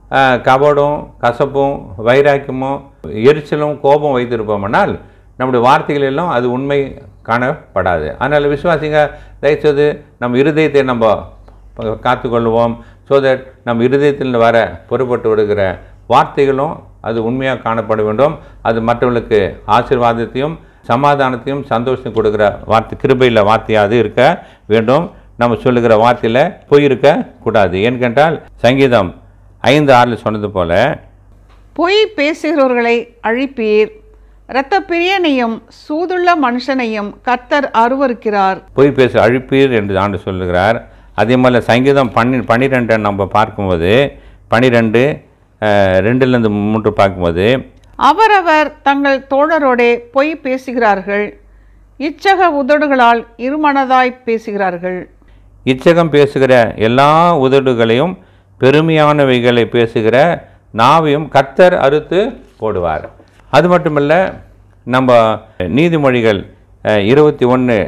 கபடும் கசப்பும் வைராக்கியமும் எரிச்சலும் கோபம் வைத்திருப்போம்னால் நம்முடைய வார்த்தைகள் எல்லாம் அது உண்மை காணப்படாது. அதனால் விசுவாசிங்க தயவுசெய்து நம்ம இருதயத்தை நம்ம காத்துக்கொள்வோம். ஸோ தட் நம்ம இருதயத்தில் வர பொறுப்பட்டு விடுகிற வார்த்தைகளும் அது உண்மையாக காணப்பட வேண்டும். அது மற்றவர்களுக்கு ஆசீர்வாதத்தையும் சமாதானத்தையும் சந்தோஷத்தையும் கொடுக்குற வார்த்தை, கிருபையில் வார்த்தையாக இருக்க வேண்டும். நம்ம சொல்லுகிற வார்த்தையில் பொய் இருக்கக்கூடாது. ஏன்னு கேட்டால் சங்கீதம் ஐந்து ஆறில் சொன்னது போல, பொய் பேசுகிறவர்களை அழிப்பீர், இரத்த பிரியனையும் சூதுள்ள மனுஷனையும் கர்த்தர் அருவருக்கிறார். பொய் பேச அழிப்பீர் என்று ஆண்டு சொல்லுகிறார். அதே மாதிரி சங்கீதம் பன்னி பன்னிரெண்டை நம்ம பார்க்கும்போது பன்னிரெண்டு ரெண்டுலேருந்து மூன்று பார்க்கும்போது, அவரவர் தங்கள் தோழரோடே பொய் பேசுகிறார்கள், இச்சக உதடுகளால் இருமனதாய் பேசுகிறார்கள். இச்சகம் பேசுகிற எல்லா உதடுகளையும் பெருமையானவைகளை பேசுகிற நாவையும் கர்த்தர் அறுத்து போடுவார். அது மட்டுமல்ல, நம்ம நீதிமொழிகள் இருபத்தி ஒன்று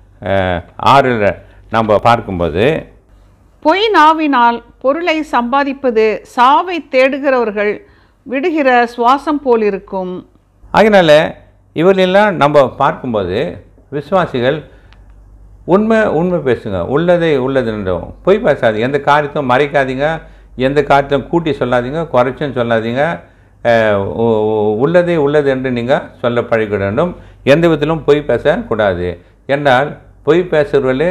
ஆறில் நம்ம பார்க்கும்போது, பொய் நாவினால் பொருளை சம்பாதிப்பது சாவை தேடுகிறவர்கள் விடுகிற சுவாசம் போல் இருக்கும். அதனால் இவர்களெல்லாம் நம்ம பார்க்கும்போது விசுவாசிகள் உண்மை உண்மை பேசுங்க, உள்ளதை உள்ளதுன்றோம், பொய் பேசாதீங்க, எந்த காரியத்தையும் மறைக்காதீங்க, எந்த காரியத்தையும் கூட்டி சொல்லாதீங்க, குறைச்சும் சொல்லாதீங்க, உள்ளதே உள்ளது என்று நீங்கள் சொல்ல பழகிட வேண்டும். எந்த விதத்திலும் பொய் பேசக்கூடாது. என்றால் பொய் பேசுகிறவர்களே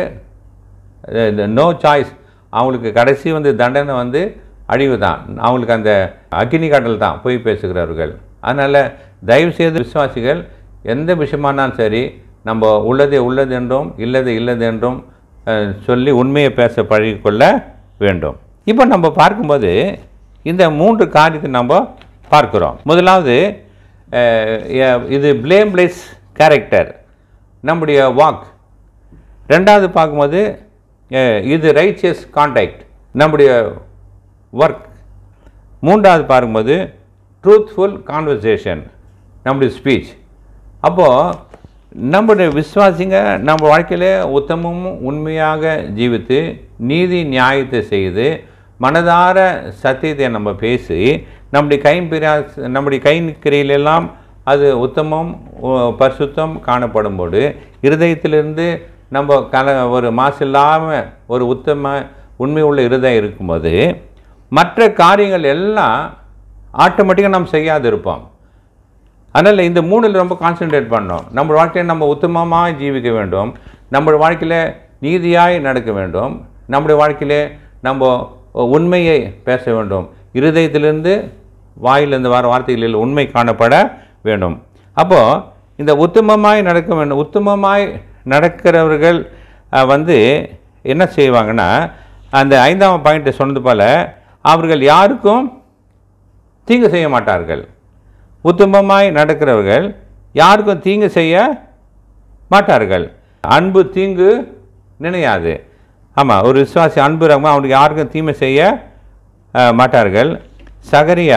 நோ சாய்ஸ், அவங்களுக்கு கடைசி வந்து தண்டனை வந்து அழிவு தான், அவங்களுக்கு அந்த அக்னி காட்டல் தான் பொய் பேசுகிறவர்கள். அதனால் தயவுசெய்து விசுவாசிகள் எந்த விஷயமானாலும் சரி நம்ம உள்ளதே உள்ளது என்றும் இல்லது இல்லது என்றும் சொல்லி உண்மையை பேச பழகிக்கொள்ள வேண்டும். இப்போ நம்ம பார்க்கும்போது இந்த மூன்று காரியத்தை நம்ம பார்க்குறோம். முதலாவது இது பிளேம்லெஸ் கேரக்டர், நம்முடைய வாக். ரெண்டாவது பார்க்கும்போது இது ரைச்சியஸ் கான்டாக்ட், நம்முடைய ஒர்க். மூன்றாவது பார்க்கும்போது ட்ரூத்ஃபுல் கான்வர்சேஷன், நம்முடைய ஸ்பீச். அப்போது நம்முடைய விசுவாசிங்க நம்ம வாழ்க்கையில் உத்தமமும் உண்மையாக ஜீவித்து நீதி நியாயத்தை செய்து மனதார சத்தியத்தை நம்ம பேசி நம்முடைய கை பிரியா நம்முடைய கை கிரையிலெல்லாம் அது உத்தமம் பரிசுத்தம் காணப்படும்போது இருதயத்திலிருந்து நம்ம கல ஒரு மாசு இல்லாமல் ஒரு உத்தம உண்மை உள்ள இருதயம் இருக்கும்போது மற்ற காரியங்கள் எல்லாம் ஆட்டோமேட்டிக்காக நம்ம செய்யாது இருப்போம். அதனால் இந்த மூணில் ரொம்ப கான்சன்ட்ரேட் பண்ணோம். நம்ம வாழ்க்கையை நம்ம உத்தமமாக ஜீவிக்க வேண்டும், நம்ம வாழ்க்கையில் நீதியாய் நடக்க வேண்டும், நம்முடைய வாழ்க்கையில் நம்ம உண்மையை பேச வேண்டும், இருதயத்திலிருந்து வாயிலிருந்து வர வார்த்தைகளில் உண்மை காணப்பட வேண்டும். அப்போது இந்த உத்தமமாய் நடக்க வேண்டும். உத்தமமாய் நடக்கிறவர்கள் வந்து என்ன செய்வாங்கன்னா, அந்த ஐந்தாம் பாயிண்ட்டை சொன்னது போல் அவர்கள் யாருக்கும் தீங்கு செய்ய மாட்டார்கள். உத்தமமாய் நடக்கிறவர்கள் யாருக்கும் தீங்கு செய்ய மாட்டார்கள். அன்பு தீங்கு நினையாது. ஆமாம், ஒரு விசுவாசி அன்பு ரகமாக அவனுக்கு யாருக்கும் தீமை செய்ய மாட்டார்கள். சகரியா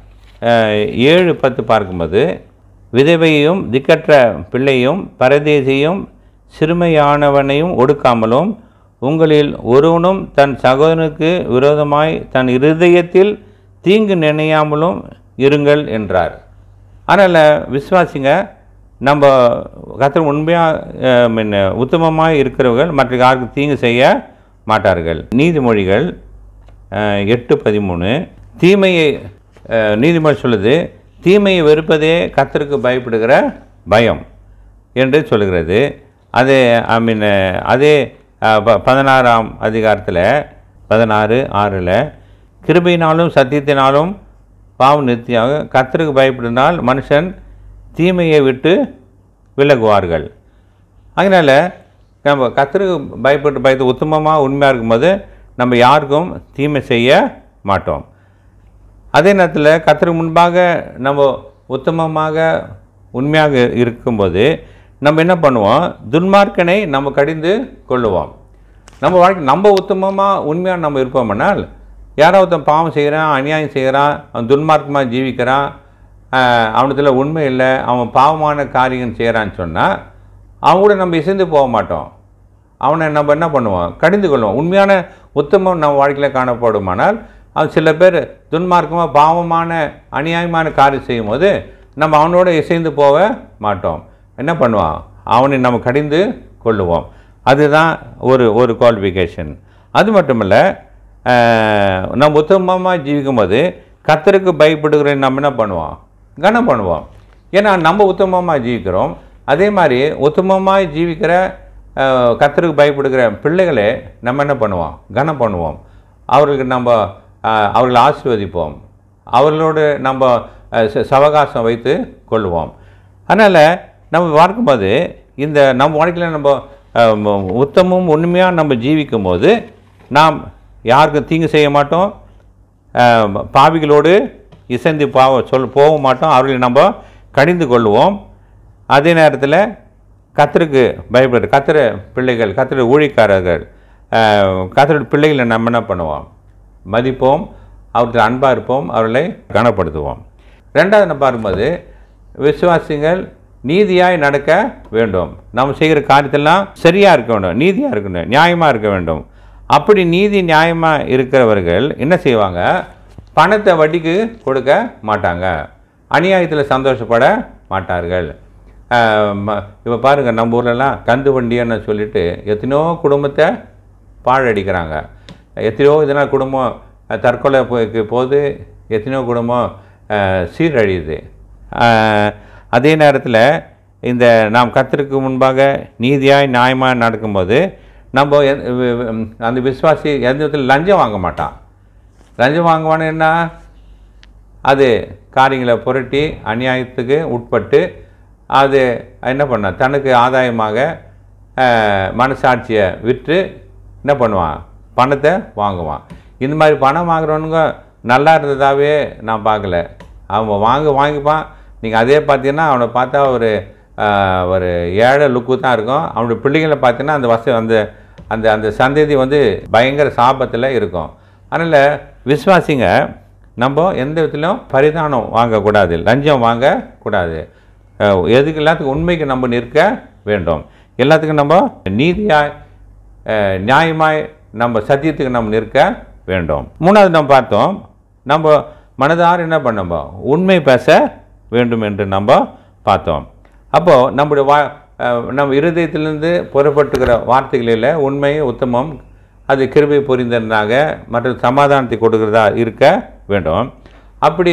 ஏழு பத்து பார்க்கும்போது, விதவையையும் திக்கற்ற பிள்ளையும் பரதேசியும் சிறுமையானவனையும் ஒடுக்காமலும் உங்களில் ஒருவனும் தன் சகோதரனுக்கு விரோதமாய் தன் இருதயத்தில் தீங்கு நினையாமலும் இருங்கள் என்றார். அதனால் விசுவாசிங்க நம்ம கர்த்தர் உண்மையாக மீன் உத்தமமாக இருக்கிறவர்கள் மற்ற யாருக்கும் தீங்கு செய்ய மாட்டார்கள். நீதிமொழிகள் எட்டு பதிமூணு, தீமையை நீதிமொழி சொல்லுது, தீமையை வெறுப்பதே கர்த்தருக்கு பயப்படுகிற பயம் என்று சொல்லுகிறது. அதே ஐ மீன் அதே பதினாறாம் அதிகாரத்தில் பதினாறு ஆறில், கிருபையினாலும் சத்தியத்தினாலும் பாவம் நிறுத்தியாக கர்த்தருக்கு பயப்படினால் மனுஷன் தீமையை விட்டு விலகுவார்கள். அதனால் நம்ம கர்த்தருக்கு பயப்பட்டு பயத்து உத்தமமாக உண்மையாக இருக்கும்போது நம்ம யாருக்கும் தீமை செய்ய மாட்டோம். அதே நேரத்தில் கர்த்தருக்கு முன்பாக நம்ம உத்தமமாக உண்மையாக இருக்கும்போது நம்ம என்ன பண்ணுவோம், துன்மார்க்கனை நம்ம கடிந்து கொள்ளுவோம். நம்ம வாழ்க்கை நம்ம உத்தமமாக உண்மையாக நம்ம இருப்போம்னால், யாராவது பாவம் செய்கிறான், அநியாயம் செய்கிறான், அவன் துன்மார்க்கமாக ஜீவிக்கிறான், அவனத்தில் உண்மை இல்லை, அவன் பாவமான காரியம் செய்கிறான்னு சொன்னால் அவன் கூட நம்ம இசைந்து போக மாட்டோம். அவனை நம்ம என்ன பண்ணுவோம், கடிந்து கொள்வோம். உண்மையான உத்தமம் நம்ம வாழ்க்கையில் காணப்படுமானால் அவன் சில பேர் துன்மார்க்கமாக பாவமான அநியாயமான காரியம் செய்யும் போது நம்ம அவனோட இசைந்து போக மாட்டோம். என்ன பண்ணுவான்? அவனை நம்ம கடிந்து கொள்ளுவோம். அதுதான் ஒரு ஒரு குவாலிஃபிகேஷன். அது மட்டும் இல்லை, நம்ம உத்தமமாக ஜீவிக்கும் போது கர்த்தருக்கு பயப்படுகிற நம்ம என்ன பண்ணுவோம்? கனம் பண்ணுவோம். ஏன்னா நம்ம உத்தமமாக ஜீவிக்கிறோம். அதே மாதிரி உத்தமமாக ஜீவிக்கிற கர்த்தருக்கு பயப்படுகிற பிள்ளைகளே நம்ம என்ன பண்ணுவோம்? கனம் பண்ணுவோம். அவர்களுக்கு நம்ம அவர்களை ஆசீர்வதிப்போம். அவர்களோடு நம்ம சவகாசம் வைத்து கொள்வோம். அதனால் நம்ம பார்க்கும்போது இந்த நம்ம வாழ்க்கையில் நம்ம உத்தமும் உண்மையாக நம்ம ஜீவிக்கும் போது நாம் யாருக்கும் தீங்கு செய்ய மாட்டோம். பாவிகளோடு இசைந்து பாவ சொல் போக மாட்டோம். அவர்களை நம்ம கடிந்து கொள்வோம். அதே நேரத்தில் கர்த்தருக்கு பயப்படுற கர்த்தர் பிள்ளைகள், கர்த்தர் ஊழியக்காரர்கள், கர்த்தருடைய பிள்ளைகளை நம்ம என்ன பண்ணுவோம்? மதிப்போம். அவர்கள் அன்பாக இருப்போம். அவர்களை கனப்படுத்துவோம். ரெண்டாவது நம்ம பார்க்கும்போது விசுவாசிகள் நீதியாய் நடக்க வேண்டும். நம்ம செய்கிற காரியத்தெல்லாம் சரியாக இருக்க வேண்டும், நீதியாக இருக்கணும், நியாயமாக இருக்க வேண்டும். அப்படி நீதி நியாயமாக இருக்கிறவர்கள் என்ன செய்வாங்க? பணத்தை வட்டிக்கு கொடுக்க மாட்டாங்க, அநியாயத்தில் சந்தோஷப்பட மாட்டார்கள். இப்போ பாருங்கள், நம்ம ஊர்லலாம் கந்து வண்டின்னு சொல்லிட்டு எத்தனையோ குடும்பத்தை பாழடிக்கிறாங்க. எத்தனையோ இதனால் குடும்பம் தற்கொலை போது, எத்தனையோ குடும்பம் சீரழியுது. அதே நேரத்தில் இந்த நாம் கர்த்தருக்கு முன்பாக நீதியாய் நியாயமாக நடக்கும்போது நம்ம அந்த விசுவாசி எந்த விதத்தில் லஞ்சம் வாங்க மாட்டான். லஞ்சம் வாங்குவான்னு என்ன? அது காரியங்களை புரட்டி அநியாயத்துக்கு உட்பட்டு அது என்ன பண்ண தனக்கு ஆதாயமாக மனசாட்சியை விற்று என்ன பண்ணுவான்? பணத்தை வாங்குவான். இந்த மாதிரி பணம் வாங்குறவனுங்க நல்லா இருந்ததாகவே நான் பார்க்கல. அவன் வாங்க வாங்கிப்பான். நீங்கள் அதே பார்த்தீங்கன்னா அவனை பார்த்தா ஒரு ஒரு ஏழை லுக்கு தான் இருக்கும். அவனுடைய பிள்ளைகளை பார்த்தீங்கன்னா அந்த வச அந்த அந்த அந்த சந்ததி வந்து பயங்கர சாபத்தில் இருக்கும். அதனால் விசுவாசிங்க நம்ம எந்த விதத்திலும் பரிதானம் வாங்கக்கூடாது, லஞ்சம் வாங்கக்கூடாது. எதுக்கு எல்லாத்துக்கும் உண்மைக்கு நம்ம நிற்க வேண்டும். எல்லாத்துக்கும் நம்ம நீதியாய் நியாயமாய் நம்ம சத்தியத்துக்கு நம்ம நிற்க வேண்டும். மூணாவது நம்ம பார்த்தோம், நம்ம மனதார என்ன பண்ணோம்? உண்மை பேச வேண்டும் என்று நம்ம பார்த்தோம். அப்போது நம்முடைய வா நம்ம இருதயத்திலிருந்து புறப்பட்டுக்கிற வார்த்தைகளில் உண்மை, உத்தமம், அது கிருபை புரிந்தனாக மற்ற சமாதானத்தை கொடுக்கிறதா இருக்க வேண்டும். அப்படி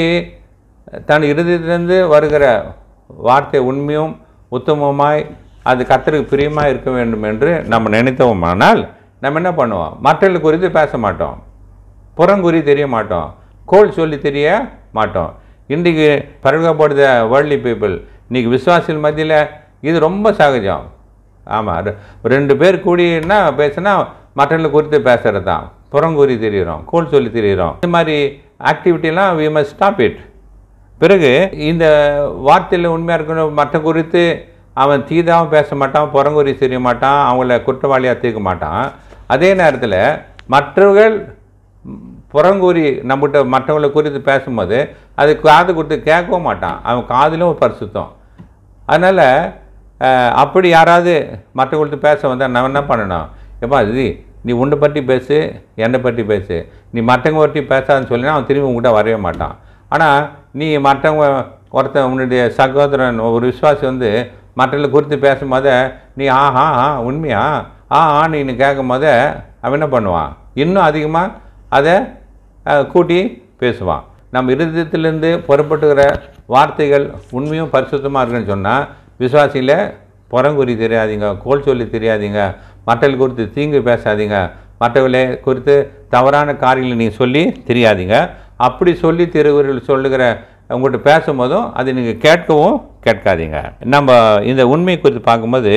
தன் இருதயத்திலிருந்து வருகிற வார்த்தை உண்மையும் உத்தமமாய் அது கர்த்தருக்கு பிரியமாக இருக்க வேண்டும் என்று நம்ம நினைத்தோமானால் நம்ம என்ன பண்ணுவோம்? மற்றவர்கள் குறித்து பேச மாட்டோம், புறங்குறி தெரிய மாட்டோம், கோல் சொல்லி தெரிய மாட்டோம். இன்றைக்கு பரவப்படுத வேர்ல்ட்லி பீப்புள், இன்றைக்கி விசுவாசிகள் மத்தியில் இது ரொம்ப சகஜம். ஆமாம், ரெண்டு பேர் கூடினா பேசுனா மற்றவர்களை குறித்து பேசுகிறது தான், புறங்குறி தெரிகிறோம், கோல் சொல்லி தெரிகிறோம். இந்த மாதிரி ஆக்டிவிட்டிலாம் வி மஸ்ட் ஸ்டாப் இட். பிறகு இந்த வார்த்தையில் உண்மையாக இருக்கணும். மற்ற குறித்து அவன் தீதாவும் பேச மாட்டான், புறங்குறி தெரிய மாட்டான், அவங்கள குற்றவாளியாக தீர்க்க மாட்டான். அதே நேரத்தில் மற்றவர்கள் புறங்கூறி நம்மகிட்ட மற்றவங்களை குறித்து பேசும்போது அது காது கொடுத்து கேட்கவும் மாட்டான். அவன் காதிலும் பரிசுத்தம். அதனால் அப்படி யாராவது மற்றவங்களுக்கு பேச வந்தால் நான் என்ன பண்ணணும்? எப்பா இது நீ உன்னை பற்றி பேசு, என்னை பற்றி பேசு, நீ மற்றவங்க பற்றி பேசாதுன்னு சொல்லினா அவன் திரும்பி உங்கள்கிட்ட வரவே மாட்டான். ஆனால் நீ மற்றவங்க ஒருத்தன் உன்னுடைய சகோதரன் ஒரு விசுவாசி வந்து மற்றவங்களை குறித்து பேசும்போது நீ ஆஹா ஆ உண்மையா ஆ ஆன்னு நீ கேட்கும் போது அவன் என்ன பண்ணுவான்? இன்னும் அதிகமாக அதை கூட்டி பேசுவான். நம்ம இருதயத்திலேருந்து புறப்பட்டுக்கிற வார்த்தைகள் உண்மையும் பரிசுத்தமாக இருக்குன்னு சொன்னால் விசுவாசியில் புறங்குறி தெரியாதீங்க, கோல் சொல்லி தெரியாதீங்க, மற்றவர்கள் குறித்து தீங்கு பேசாதீங்க, மற்றவர்களை குறித்து தவறான காரியங்களை நீங்கள் சொல்லி தெரியாதீங்க. அப்படி சொல்லி திருவர்கள் சொல்லுகிற உங்கள்கிட்ட பேசும்போதும் அதை நீங்கள் கேட்கவும் கேட்காதீங்க. நம்ம இந்த உண்மை குறித்து பார்க்கும்போது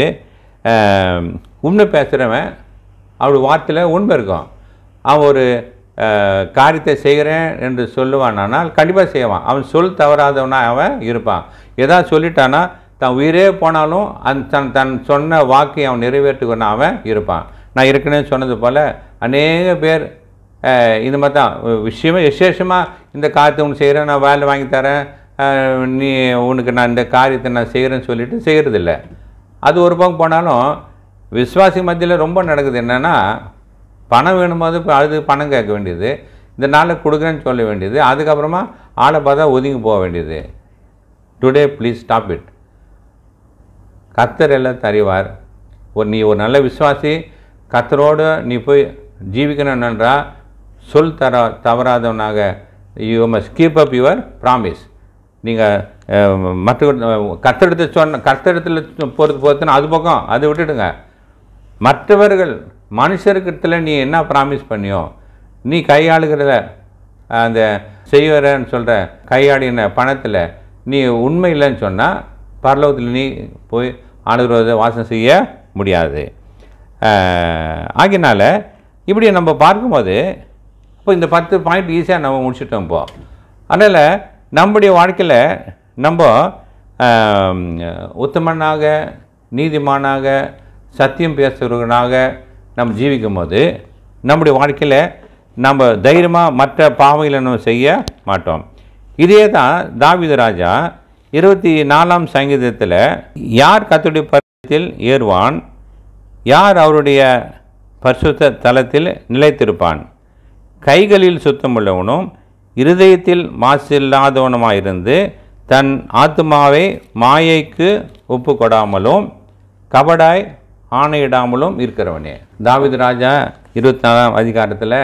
உண்மை பேசுகிறவன் அவருடைய வார்த்தையில் உண்மை இருக்கும். அவன் ஒரு காரியத்தை செய்கிறேன் என்று சொல்லுவானால் கண்டிப்பாக செய்வான். அவன் சொல் தவறாதவனா அவன் இருப்பான். ஏதாவது சொல்லிட்டானா தன் உயிரே போனாலும் அந் தன் தன் சொன்ன வாக்கை அவன் நிறைவேற்றுக்கணும் அவன் இருப்பான். நான் ஏற்கனவே சொன்னது போல் அநேக பேர் இந்த மாதிரி தான் விஷயமே விசேஷமாக இந்த காரியத்தை உனக்கு செய்கிறேன், நான் வேலை வாங்கி தரேன், நீ உனக்கு நான் இந்த காரியத்தை நான் செய்கிறேன்னு சொல்லிவிட்டு செய்கிறதில்ல. அது ஒரு பக்கம் போனாலும் விசுவாசி மத்தியில் ரொம்ப நடக்குது என்னென்னா, பணம் வேணும்போது அழுது பணம் கேட்க வேண்டியது, இந்த நாளில் கொடுக்குறேன்னு சொல்ல வேண்டியது, அதுக்கப்புறமா ஆளை பார்த்தா ஒதுங்கி போக வேண்டியது. Today please stop it. கர்த்தர் எல்லாம் தருவார். ஒரு நீ ஒரு நல்ல விசுவாசி, கர்த்தரோடு நீ போய் ஜீவிக்கணும்ன்றா சொல் தர தவறாதவனாக you must keep up your promise. நீங்கள் மற்ற கர்த்தரிடத்தை சொன்ன கர்த்தரிடத்தில் பொறுத்து பொறுத்துன்னு அது பக்கம் அது விட்டுடுங்க. மற்றவர்கள் மனுஷர்கிட்ட நீ என்ன ப்ராமிஸ் பண்ணியோ, நீ கையாளுகிறத அந்த செய்வரன்னு சொல்கிற கையாடின பணத்தில் நீ உண்மை இல்லைன்னு சொன்னால் பரலோகத்தில் நீ போய் ஆண்டவரை வாசம் செய்ய முடியாது. ஆகினால இப்படி நம்ம பார்க்கும்போது இப்போ இந்த பத்து பாயிண்ட் ஈஸியாக நம்ம முடிச்சுட்டோம். இப்போ அதனால் நம்முடைய வாழ்க்கையில் நம்ம உத்தமனாக நீதிமானாக சத்தியம் பேசுகிறவனாக நம்ம ஜீவிக்கும் போது நம்முடைய வாழ்க்கையில் நம்ம தைரியமாக மற்ற பாவங்களை நம்ம செய்ய மாட்டோம். இதே தான் தாவீது ராஜா இருபத்தி நாலாம் சங்கீதத்தில், யார் கர்த்தருடைய பர்வதத்தில் ஏறுவான், யார் அவருடைய பரிசுத்த தலத்தில் நிலைத்திருப்பான், கைகளில் சுத்தமுள்ளவனும் இருதயத்தில் மாசில்லாதவனுமாயிருந்து தன் ஆத்துமாவை மாயைக்கு ஒப்பு கொடாமலும் கபடாய் ஆணையிடாமலும் இருக்கிறவனே. தாவீது ராஜா இருபத்தி நாலாம் அதிகாரத்தில்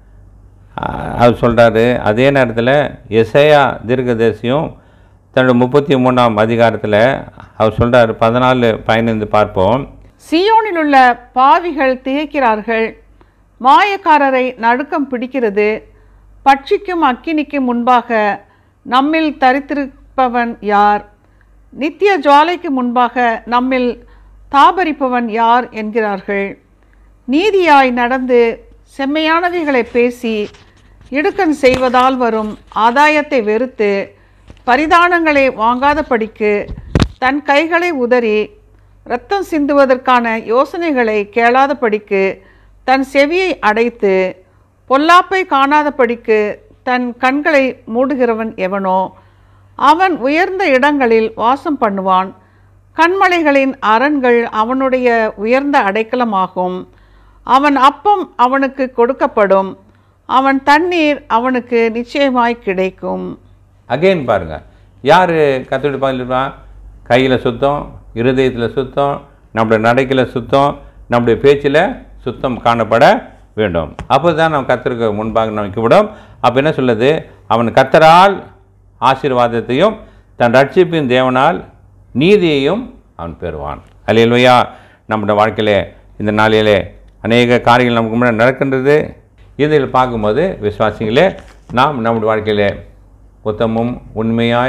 அவர் சொல்கிறாரு. அதே நேரத்தில் எசையா தீர்க்கதரிசியும் தன்னோட முப்பத்தி மூணாம் அதிகாரத்தில் அவர் சொல்கிறார். பதினாலு பதினைந்து பார்ப்போம். சீயோனில் உள்ள பாவிகள் திகைக்கிறார்கள், மாயக்காரரை நடுக்கம் பிடிக்கிறது. பட்சிக்கும் அக்கினிக்கு முன்பாக நம்மில் தரித்திருப்பவன் யார், நித்திய ஜுவாலைக்கு முன்பாக நம்மில் தாபரிப்பவன் யார் என்கிறார்கள். நீதியாய் நடந்து செம்மையானவைகளை பேசி இடுக்கண் செய்வதால் வரும் ஆதாயத்தை வெறுத்து பரிதானங்களை வாங்காதபடிக்கு தன் கைகளை உதறி இரத்தம் சிந்துவதற்கான யோசனைகளை கேளாதபடிக்கு தன் செவியை அடைத்து பொல்லாப்பை காணாதபடிக்கு தன் கண்களை மூடுகிறவன் எவனோ அவன் உயர்ந்த இடங்களில் வாசம் பண்ணுவான். கண்மலைகளின் அரண்கள் அவனுடைய உயர்ந்த அடைக்கலமாகும். அவன் அப்பம் அவனுக்கு கொடுக்கப்படும், அவன் தண்ணீர் அவனுக்கு நிச்சயமாய் கிடைக்கும். அகெயின் பாருங்கள், யார் கர்த்தருடைய பார்த்துருப்பான்? கையில் சுத்தம், இருதயத்தில் சுத்தம், நம்முடைய நடைக்கில் சுத்தம், நம்முடைய பேச்சில் சுத்தம் காணப்பட வேண்டும். அப்போ தான் நம்ம கர்த்தருக்கு முன்பாக நம்ம வைக்கப்படும். அப்போ என்ன சொல்லுது? அவன் கர்த்தரால் ஆசீர்வாதத்தையும் தன் ரட்சிப்பின் தேவனால் நீதியையும் அவன் பெறுவான். அல்லேலூயா. நம்முடைய வாழ்க்கையிலே இந்த நாளிலே அநேக காரியங்கள் நமக்கு முன்னாடி நடக்கின்றது. இதில் பார்க்கும்போது விசுவாசிகளே, நாம் நம்முடைய வாழ்க்கையிலே உத்தமும் உண்மையாய்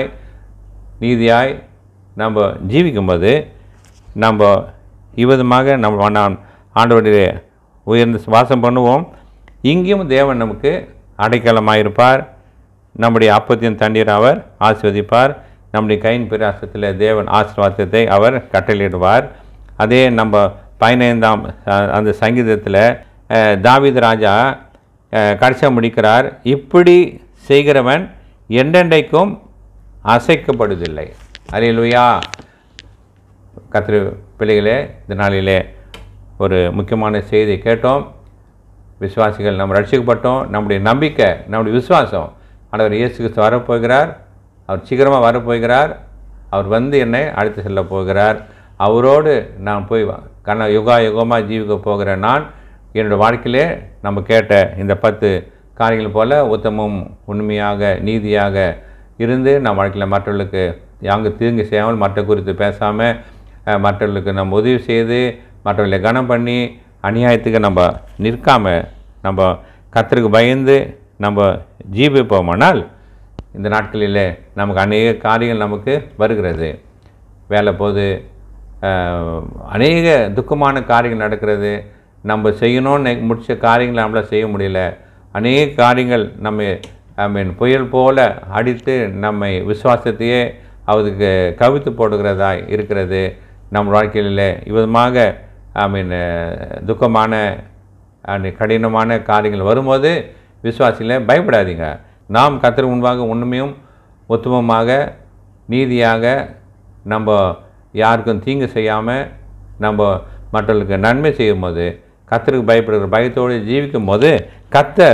நீதியாய் நம்ம ஜீவிக்கும்போது நம்ம இவ்விதமாக நம்ம நாம் ஆண்டவருடைய உயர்ந்து வாசம் பண்ணுவோம். இங்கேயும் தேவன் நமக்கு அடைக்கலமாயிருப்பார். நம்முடைய அப்பத்தின் தண்ணீர் அவர் ஆசீர்வதிப்பார். நம்முடைய கையின் பிரயாசத்தில் தேவன் ஆசீர்வாதத்தை அவர் கட்டளையிடுவார். அதே நம்ம பதினைந்தாம் அந்த சங்கீதத்தில் தாவீது ராஜா கடைசியாக முடிக்கிறார், இப்படி செய்கிறவன் என்றென்றைக்கும் அசைக்கப்படுவதில்லை. அல்லேலூயா. கர்த்தர் பிள்ளைகளே, இந்த நாளிலே ஒரு முக்கியமான செய்தியை கேட்டோம். விசுவாசிகள் நம்ம ரட்சிக்கப்பட்டோம். நம்முடைய நம்பிக்கை, நம்முடைய விசுவாசம், ஆண்டவர் இயேசு கிறிஸ்து வரப்போகிறார். அவர் சீக்கிரமாக வரப்போகிறார். அவர் வந்து என்னை அழைத்து செல்ல போகிறார். அவரோடு நான் போய் கண்ண யுகா யுகமாக ஜீவிக்க போகிற நான் என்னோடய வாழ்க்கையிலே நம்ம கேட்ட இந்த பத்து காரியங்கள் போல் உத்தமும் உண்மையாக நீதியாக இருந்து நம் வாழ்க்கையில் மற்றவர்களுக்கு யாங்க தீங்கு செய்யாமல், மற்ற குறித்து பேசாமல், மற்றவர்களுக்கு நம்ம உதவி செய்து மற்றவர்களை கனம் பண்ணி அநியாயத்துக்கு நம்ம நிற்காமல் நம்ம கர்த்தருக்கு பயந்து நம்ம ஜீவிப்போமானால் இந்த நாட்களில் நமக்கு அநேக காரியங்கள் நமக்கு வருகிறது. வேலை போது அநேக துக்கமான காரியங்கள் நடக்கிறது. நம்ம செய்யணும்னு முடித்த காரியங்களை நம்மளால் செய்ய முடியல. அநேக காரியங்கள் நம்ம ஐ மீன் புயல் போல் அடித்து நம்மை விசுவாசத்தையே அதுக்கு கவித்து போடுகிறதா இருக்கிறது. நம் வாழ்க்கையில் இவ்விதமாக ஐ மீன் துக்கமான கடினமான காரியங்கள் வரும்போது விசுவாசிகளை பயப்படாதீங்க. நாம் கர்த்தருக்கு முன்பாக உண்மையும் உத்தமமாக நீதியாக நம்ம யாருக்கும் தீங்கு செய்யாமல் நம்ம மற்றவர்களுக்கு நன்மை செய்யும் போது, கர்த்தருக்கு பயப்படுகிற பயத்தோடு ஜீவிக்கும் போது கர்த்தர்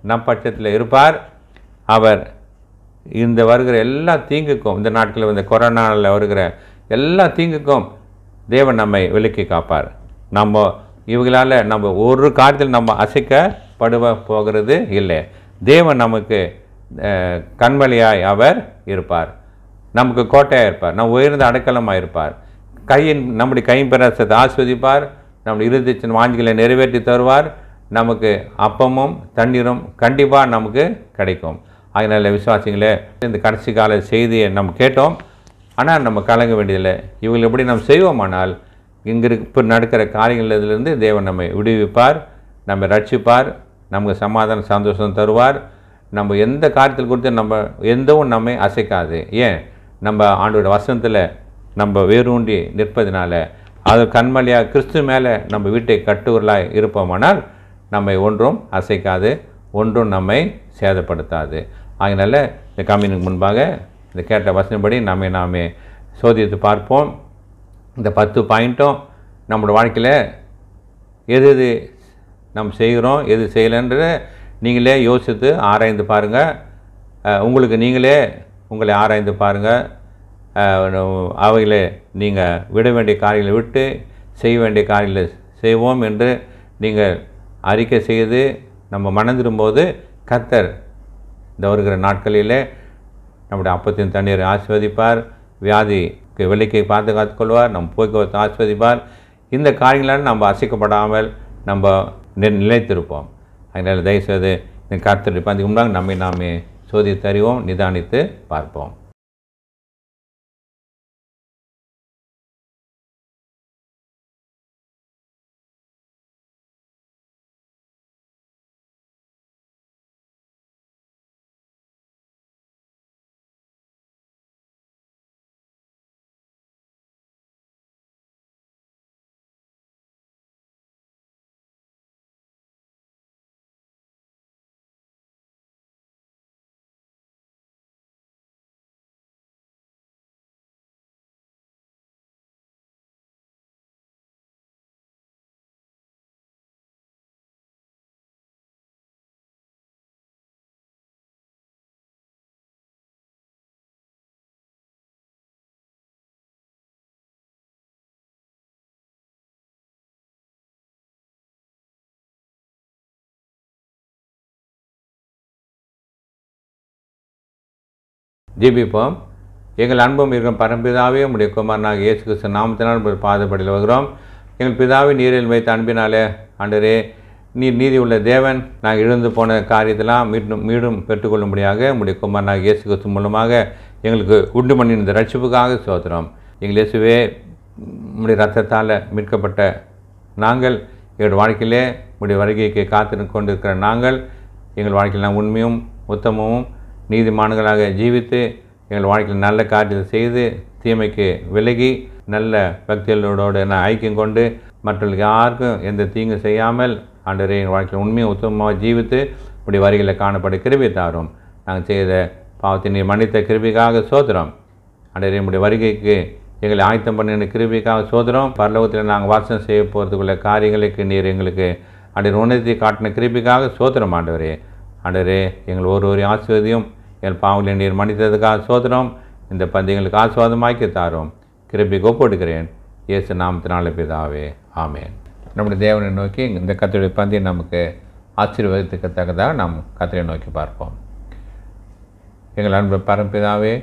நம் பட்சத்தில் இருப்பார். அவர் இந்த வருகிற எல்லா தீங்குக்கும், இந்த நாட்களில் இந்த கொரோனாவில் வருகிற எல்லா தீங்குக்கும் தேவன் நம்மை விலக்கி காப்பார். நம்ம இவங்களால் நம்ம ஒரு காரியத்தில் நம்ம அசைக்கப்படுவ போகிறது இல்லை. தேவன் நமக்கு கண்மலையாய் அவர் இருப்பார், நமக்கு கோட்டையாக இருப்பார், நம்ம உயர்ந்த அடைக்கலமாக இருப்பார். கையின் நம்முடைய கையின் பிரசத்தை ஆஸ்வதிப்பார், நம்முடைய இருதயத்தின் வாஞ்சிகளை நிறைவேற்றி தருவார். நமக்கு அப்பமும் தண்ணீரும் கண்டிப்பாக நமக்கு கிடைக்கும். அதனால் விசுவாசிங்களே, இந்த கடைசி கால செய்தியை நம்ம கேட்டோம். ஆனால் நம்ம கலங்க வேண்டியதில்லை. இவங்களை எப்படி நம்ம செய்வோமானால் இங்கே இப்போ நடக்கிற காரியங்களிலிருந்து தேவன் நம்மை விடுவிப்பார், நம்மை ரட்சிப்பார், நமக்கு சமாதான சந்தோஷம் தருவார். நம்ம எந்த காரியத்தில் குறித்து நம்ம எந்தவும் நம்மை அசைக்காது. ஏன்? நம்ம ஆண்டோட வசனத்தில் நம்ம வேரூன்றி நிற்பதனால, அது கண்மலையாக கிறிஸ்து மேலே நம்ம வீட்டை கட்டுவர்களாக இருப்போமானால் நம்மை ஒன்றும் அசைக்காது, ஒன்றும் நம்மை சேதப்படுத்தாது. அதனால் இந்த கம்மினுக்கு முன்பாக இந்த கேட்ட வசனப்படி நம்மை நாமே சோதித்து பார்ப்போம். இந்த பத்து பாயிண்ட்டும் நம்மளோட வாழ்க்கையில் எது எது நம்ம செய்கிறோம், எது செய்யலைன்றத நீங்களே யோசித்து ஆராய்ந்து பாருங்கள். உங்களுக்கு நீங்களே உங்களை ஆராய்ந்து பாருங்கள். அவைகளை நீங்கள் விட வேண்டிய காரியங்களை விட்டு செய்ய வேண்டிய காரியங்களை செய்வோம் என்று நீங்கள் அறிக்கை செய்து நம்ம மணந்திரும்போது கர்த்தர் இந்த வருகிற நாட்களிலே நம்முடைய அப்பத்தின் தண்ணீரை ஆஸ்வதிப்பார், வியாதிக்கு விலைக்கை பாதுகாத்து கொள்வார், நம் போக்குவரத்து ஆஸ்வதிப்பார். இந்த காரியங்களால் நம்ம அசைக்கப்படாமல் நம்ம நிலைத்திருப்போம். அதனால் தயவுசெய்து இந்த கர்த்தருடைய பந்திக்கு முன்பாக நம்மை நாமே சோதித்து அறிவோம், நிதானித்து பார்ப்போம். ஜெபிப்போம். எங்கள் அன்பும் இருக்கும் பரம்பிதாவே, உம்முடைய குமாரனாக இயேசு கிறிஸ்து நாமத்தினால் பாதப்படியில் வருகிறோம். எங்கள் பிதாவை நீரில் வைத்த அன்பினாலே ஆண்டவரே, நீர் நீதி உள்ள தேவன். நாங்கள் இழந்து போன காரியத்தெல்லாம் மீண்டும் மீண்டும் பெற்றுக்கொள்ளும்படியாக உம்முடைய குமாரனாக இயேசு கிறிஸ்து மூலமாக எங்களுக்கு உண்டு பண்ணி இந்த ரட்சிப்புக்காக சோதரம். எங்கள் இயேசுவே, உம்முடைய ரத்தத்தால் மீட்கப்பட்ட நாங்கள் எங்கள் வாழ்க்கையிலே உம்முடைய வருகைக்கு காத்து கொண்டிருக்கிற நாங்கள் எங்கள் வாழ்க்கையில் நான் உண்மையும் உத்தமமும் நீதிமான்களாக ஜீவித்து எங்கள் வாழ்க்கையில் நல்ல காரியத்தை செய்து தீமைக்கு விலகி நல்ல பக்திகளோடு நான் ஐக்கியம் கொண்டு மற்றவர்களுக்கு யாருக்கும் எந்த தீங்கு செய்யாமல் ஆண்டவரே எங்கள் வாழ்க்கையில் உண்மையும் உத்தமமாக ஜீவித்து இப்படி வரிகளை காணப்பட கிருபை தாரும். நாங்கள் செய்த பாவத்தை நீர் மன்னித்த கிருபிக்காக சோதரம். ஆண்டவரே, நம்முடைய வருகைக்கு எங்களை ஆயத்தம் பண்ணின கிருபிக்காக சோதரம். பரலோகத்தில் நாங்கள் வாசம் செய்ய போகிறதுக்குள்ள காரியங்களுக்கு நீர் எங்களுக்கு ஆண்டவர் உணர்த்தி காட்டின கிருபிக்காக சோதரம். ஆண்டவரே ஆண்டவரே எங்கள் ஒரு ஒரு ஆசீர்வதியும் எங்கள் பாவங்களை நீர் மன்னித்ததுக்காக சோதரம். இந்த பந்தியங்களுக்கு ஆசீர்வாதமாக்கி தாரும். கிருபைக்கு ஒப்படுகிறேன் இயேசு நாமத்தினாலே பிதாவே, ஆமேன். நம்முடைய தேவனை நோக்கி இந்த கர்த்தருடைய பந்தியை நமக்கு ஆசீர்வதிக்கத்தக்கதாக நாம் கர்த்தரை நோக்கி பார்ப்போம். எங்கள் அன்பு பரம்பிதாவே,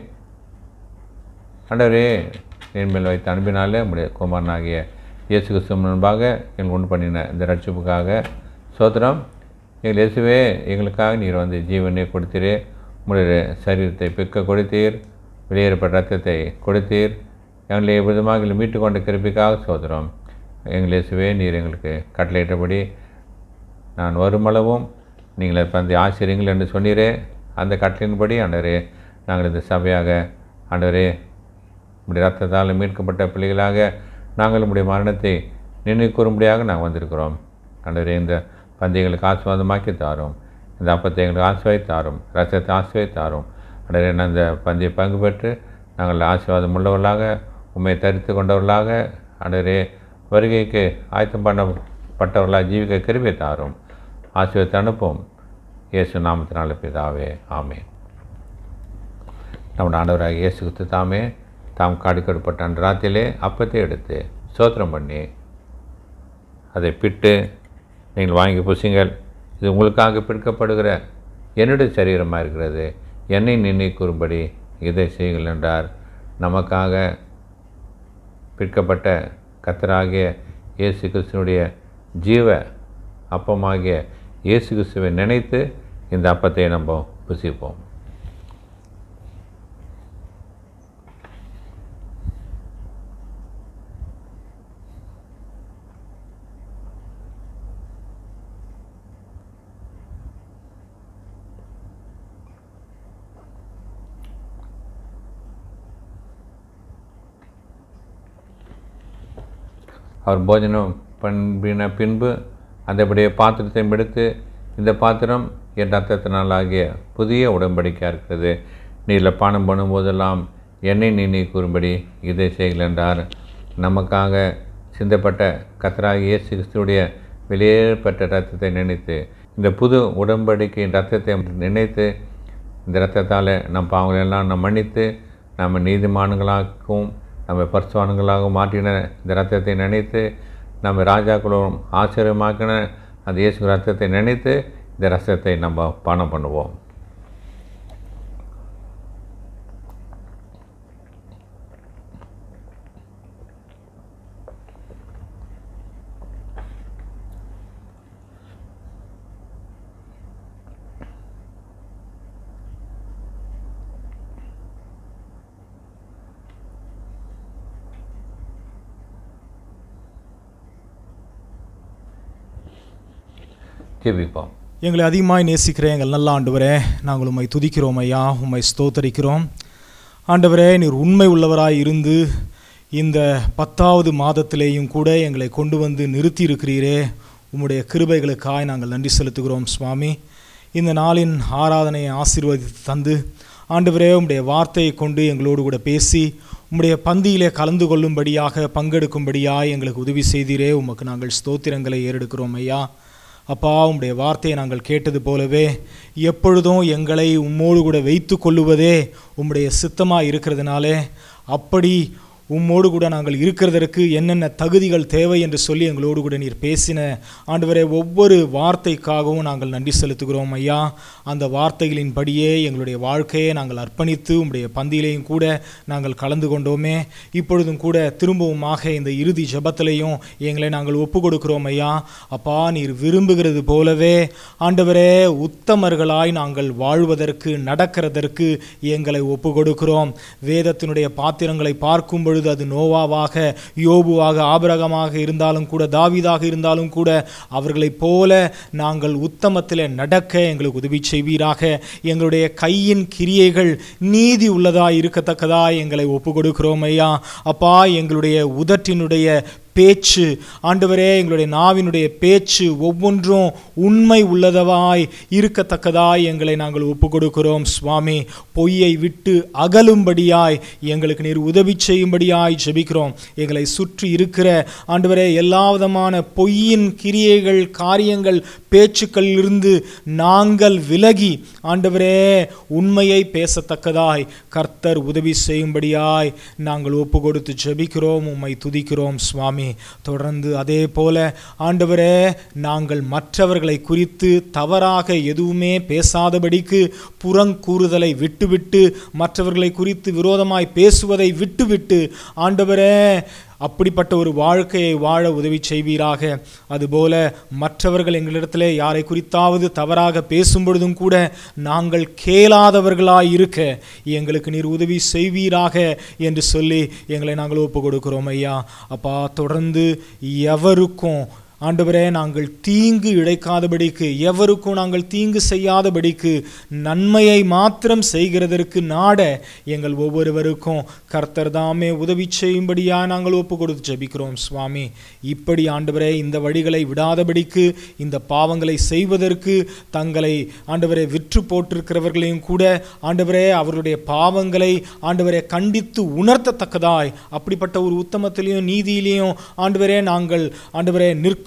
ஆண்டவரே என்மேல் வைத்த அன்பினாலே நம்முடைய குமாரனாகிய இயேசு கிறிஸ்து முன்பாக எங்கள் உண்டு பண்ணின இந்த ரட்சிப்புக்காக சோதரம். எங்கள் இயேசுவே, எங்களுக்காக நீர் வந்து ஜீவனை கொடுத்தீரே, உங்களுடைய சரீரத்தை பிற்க கொடுத்தீர், வெளியேறப்பட்ட ரத்தத்தை கொடுத்தீர், எங்களை விதமாக எங்களை மீட்டு கொண்ட கிருபிக்காக சோதரம். எங்கள் இயேசுவே, நீர் எங்களுக்கு கட்டளையிட்டபடி நான் வருமளவும் நீங்கள் பந்தி ஆசிரியங்கள் என்று சொன்னீரே, அந்த கட்டளையின்படி ஆண்டவரே நாங்கள் இந்த சபையாக ஆண்டவரே உடைய ரத்தத்தால் மீட்கப்பட்ட பிள்ளைகளாக நாங்கள் உடைய மரணத்தை நினைவு கூறும்படியாக நாங்கள் வந்திருக்கிறோம். ஆண்டவரே, இந்த பந்தியங்களுக்கு ஆசீர்வாதமாக்கி தாரும், இந்த அப்பத்தை எங்களுக்கு ஆசீர்வாதி தாரும், ரத்தத்தை ஆசீர்வாதி தாரும். ஆண்டவரே, அந்த பந்தியை பங்கு பெற்று நாங்கள் ஆசீர்வாதம் உள்ளவர்களாக உண்மை தரித்து கொண்டவர்களாக ஆண்டவரே வருகைக்கு ஆயத்தம் பண்ணப்பட்டவர்களாக ஜீவிக்க கிருபை தாரும். ஆசீர்வாதத்தை அனுப்பும். இயேசு நாமத்தினால பிதாவே, ஆமென். நம்முடைய ஆண்டவராக இயேசு கிறிஸ்து தாமே தாம் காடிக்கொடுப்பட்ட அன்று ராத்திரியிலே அப்பத்தை எடுத்து ஸ்தோத்திரம் பண்ணி அதை பிட்டு, நீங்கள் வாங்கி புசிங்கள், இது உங்களுக்காக பிற்கப்படுகிற என்னுடைய சரீரமாக இருக்கிறது, என்னை நினைவு கூறும்படி இதை செய்யுங்கள் என்றார். நமக்காக பிற்கப்பட்ட கர்த்தராகிய இயேசு கிறிஸ்துவனுடைய ஜீவ அப்பமாகிய இயேசு கிறிஸ்துவை நினைத்து இந்த அப்பத்தை நம்ம புசிப்போம். அவர் போஜனம் பண்ணின பின்பு அந்தபடிய பாத்திரத்தை எடுத்து, இந்த பாத்திரம் என் ரத்தத்தினாலாகிய புதிய உடன்படிக்கையாக இருக்கிறது, நீரில் பானம் பண்ணும்போதெல்லாம் என்னை நினைவு கூறும்படி இதை செய்யுங்கள் என்றார். நமக்காக சிந்தப்பட்ட கர்த்தராகிய இயேசு கிறிஸ்துவுடைய வெளியேறப்பட்ட இரத்தத்தை நினைத்து, இந்த புது உடன்படிக்கையின் இரத்தத்தை நினைத்து, இந்த இரத்தத்தால் நம் பாவங்களெல்லாம் நாம் மன்னித்து நம்ம நீதிமான்களாகவும் நம்ம பரிசுத்தவான்களாகவும் மாற்றின இந்த இரத்தத்தை நினைத்து, நம்ம ராஜாக்களும் ஆச்சரியமாக்கின அந்த இயேசு இரத்தத்தை நினைத்து இந்த இரத்தத்தை நம்ம பானம் பண்ணுவோம். ஜெபிப்போம். எங்களை அதிகமாய் நேசிக்கிற எங்கள் நல்ல ஆண்டவரே, நாங்கள் உம்மை துதிக்கிறோம் ஐயா, உம்மை ஸ்தோத்தரிக்கிறோம். ஆண்டவரே, நீர் உண்மை உள்ளவராய் இருந்து இந்த பத்தாவது மாதத்திலேயும் கூட எங்களை கொண்டு வந்து நிறுத்தி இருக்கிறீரே, உம்முடைய கிருபைகளுக்காய் நாங்கள் நன்றி செலுத்துகிறோம் சுவாமி. இந்த நாளின் ஆராதனையை ஆசீர்வதித்து தந்து ஆண்டவரே, உம்முடைய வார்த்தையை கொண்டு எங்களோடு கூட பேசி உம்முடைய பந்தியிலே கலந்து கொள்ளும்படியாக பங்கெடுக்கும்படியாக எங்களுக்கு உதவி செய்தீரே, உமக்கு நாங்கள் ஸ்தோத்திரங்களை ஏறெடுக்கிறோம் ஐயா. அப்பா, உம்முடைய வார்த்தையை நாங்கள் கேட்டது போலவே எப்பொழுதும் எங்களை உம்மோடு கூட வைத்து கொள்ளுவதே உம்முடைய சித்தமாக இருக்கிறதுனாலே, அப்படி உம்மோடு கூட நாங்கள் இருக்கிறதற்கு என்னென்ன தகுதிகள் தேவை என்று சொல்லி எங்களோடு கூட நீர் பேசின ஆண்டவரே ஒவ்வொரு வார்த்தைக்காகவும் நாங்கள் நன்றி செலுத்துகிறோம் ஐயா. அந்த வார்த்தைகளின் படியே எங்களுடைய வாழ்க்கையை நாங்கள் அர்ப்பணித்து உம்முடைய பந்தியிலையும் கூட நாங்கள் கலந்து கொண்டோமே. இப்பொழுதும் கூட திரும்பவுமாக இந்த இறுதி ஜெபத்திலையும் எங்களை நாங்கள் ஒப்பு கொடுக்கிறோம் ஐயா. அப்பா, நீர் விரும்புகிறது போலவே ஆண்டவரே உத்தமர்களாய் நாங்கள் வாழ்வதற்கு நடக்கிறதற்கு எங்களை ஒப்பு கொடுக்கிறோம். வேதத்தினுடைய பாத்திரங்களை பார்க்கும் பொழுது அது நோவாவாக, யோபுவாக, ஆபிரகாமாக இருந்தாலும் கூட, தாவீதாக இருந்தாலும் கூட அவர்களைப் போல நாங்கள் உத்தமத்தில் நடக்க எங்களுக்கு உதவி செய்வீராக. எங்களுடைய கையின் கிரியைகள் நீதி உள்ளதாய் இருக்கத்தக்கதாய் எங்களை ஒப்பு கொடுக்கிறோம் ஐயா. அப்பா, எங்களுடைய உதட்டினுடைய பேச்சு ஆண்டவரே, எங்களுடைய நாவினுடைய பேச்சு ஒவ்வொன்றும் உண்மை உள்ளதவாய் இருக்கத்தக்கதாய் எங்களை நாங்கள் ஒப்பு கொடுக்கிறோம் சுவாமி. பொய்யை விட்டு அகலும்படியாய் எங்களுக்கு நீர் உதவி செய்யும்படியாய் ஜெபிக்கிறோம். எங்களை சுற்றி இருக்கிற ஆண்டவரே எல்லா விதமான பொய்யின் கிரியைகள், காரியங்கள், பேச்சுக்களிலிருந்து நாங்கள் விலகி ஆண்டவரே உண்மையை பேசத்தக்கதாய் கர்த்தர் உதவி செய்யும்படியாய் நாங்கள் ஒப்பு கொடுத்து ஜெபிக்கிறோம். உம்மை துதிக்கிறோம் சுவாமி. தொடர்ந்து அதே போல ஆண்டவரே, நாங்கள் மற்றவர்களை குறித்து தவறாக எதுவுமே பேசாதபடிக்கு புறங்கூறுதலை விட்டுவிட்டு, மற்றவர்களை குறித்து விரோதமாய் பேசுவதை விட்டுவிட்டு ஆண்டவரே அப்படிப்பட்ட ஒரு வாழ்க்கையை வாழ உதவி செய்வீராக. அதுபோல மற்றவர்கள் எங்களிடத்தில் யாரை குறித்தாவது தவறாக பேசும் பொழுதும் கூட நாங்கள் கேளாதவர்களாய் இருக்க எங்களுக்கு நீர் உதவி செய்வீராக என்று சொல்லி எங்களை நாங்கள் ஒப்பு கொடுக்கிறோம் ஐயா. அப்பா, தொடர்ந்து எவருக்கும் ஆண்டவரே நாங்கள் தீங்கு இழைக்காதபடிக்கு, எவருக்கும் நாங்கள் தீங்கு செய்யாதபடிக்கு நன்மையை மாத்திரம் செய்கிறதற்கு நாட எங்கள் ஒவ்வொருவருக்கும் கர்த்தர் தாமே உதவி செய்யும்படியா நாங்கள் ஒப்பு கொடுத்து ஜெபிக்கிறோம் சுவாமி. இப்படி ஆண்டவரே இந்த வழிகளை விடாதபடிக்கு, இந்த பாவங்களை செய்வதற்கு தங்களை ஆண்டவரே விற்று போட்டிருக்கிறவர்களையும் கூட ஆண்டவரே அவருடைய பாவங்களை ஆண்டவரே கண்டித்து உணர்த்தத்தக்கதாய் அப்படிப்பட்ட ஒரு உத்தமத்திலையும் நீதியிலையும் ஆண்டவரே நாங்கள் ஆண்டவரே நிற்க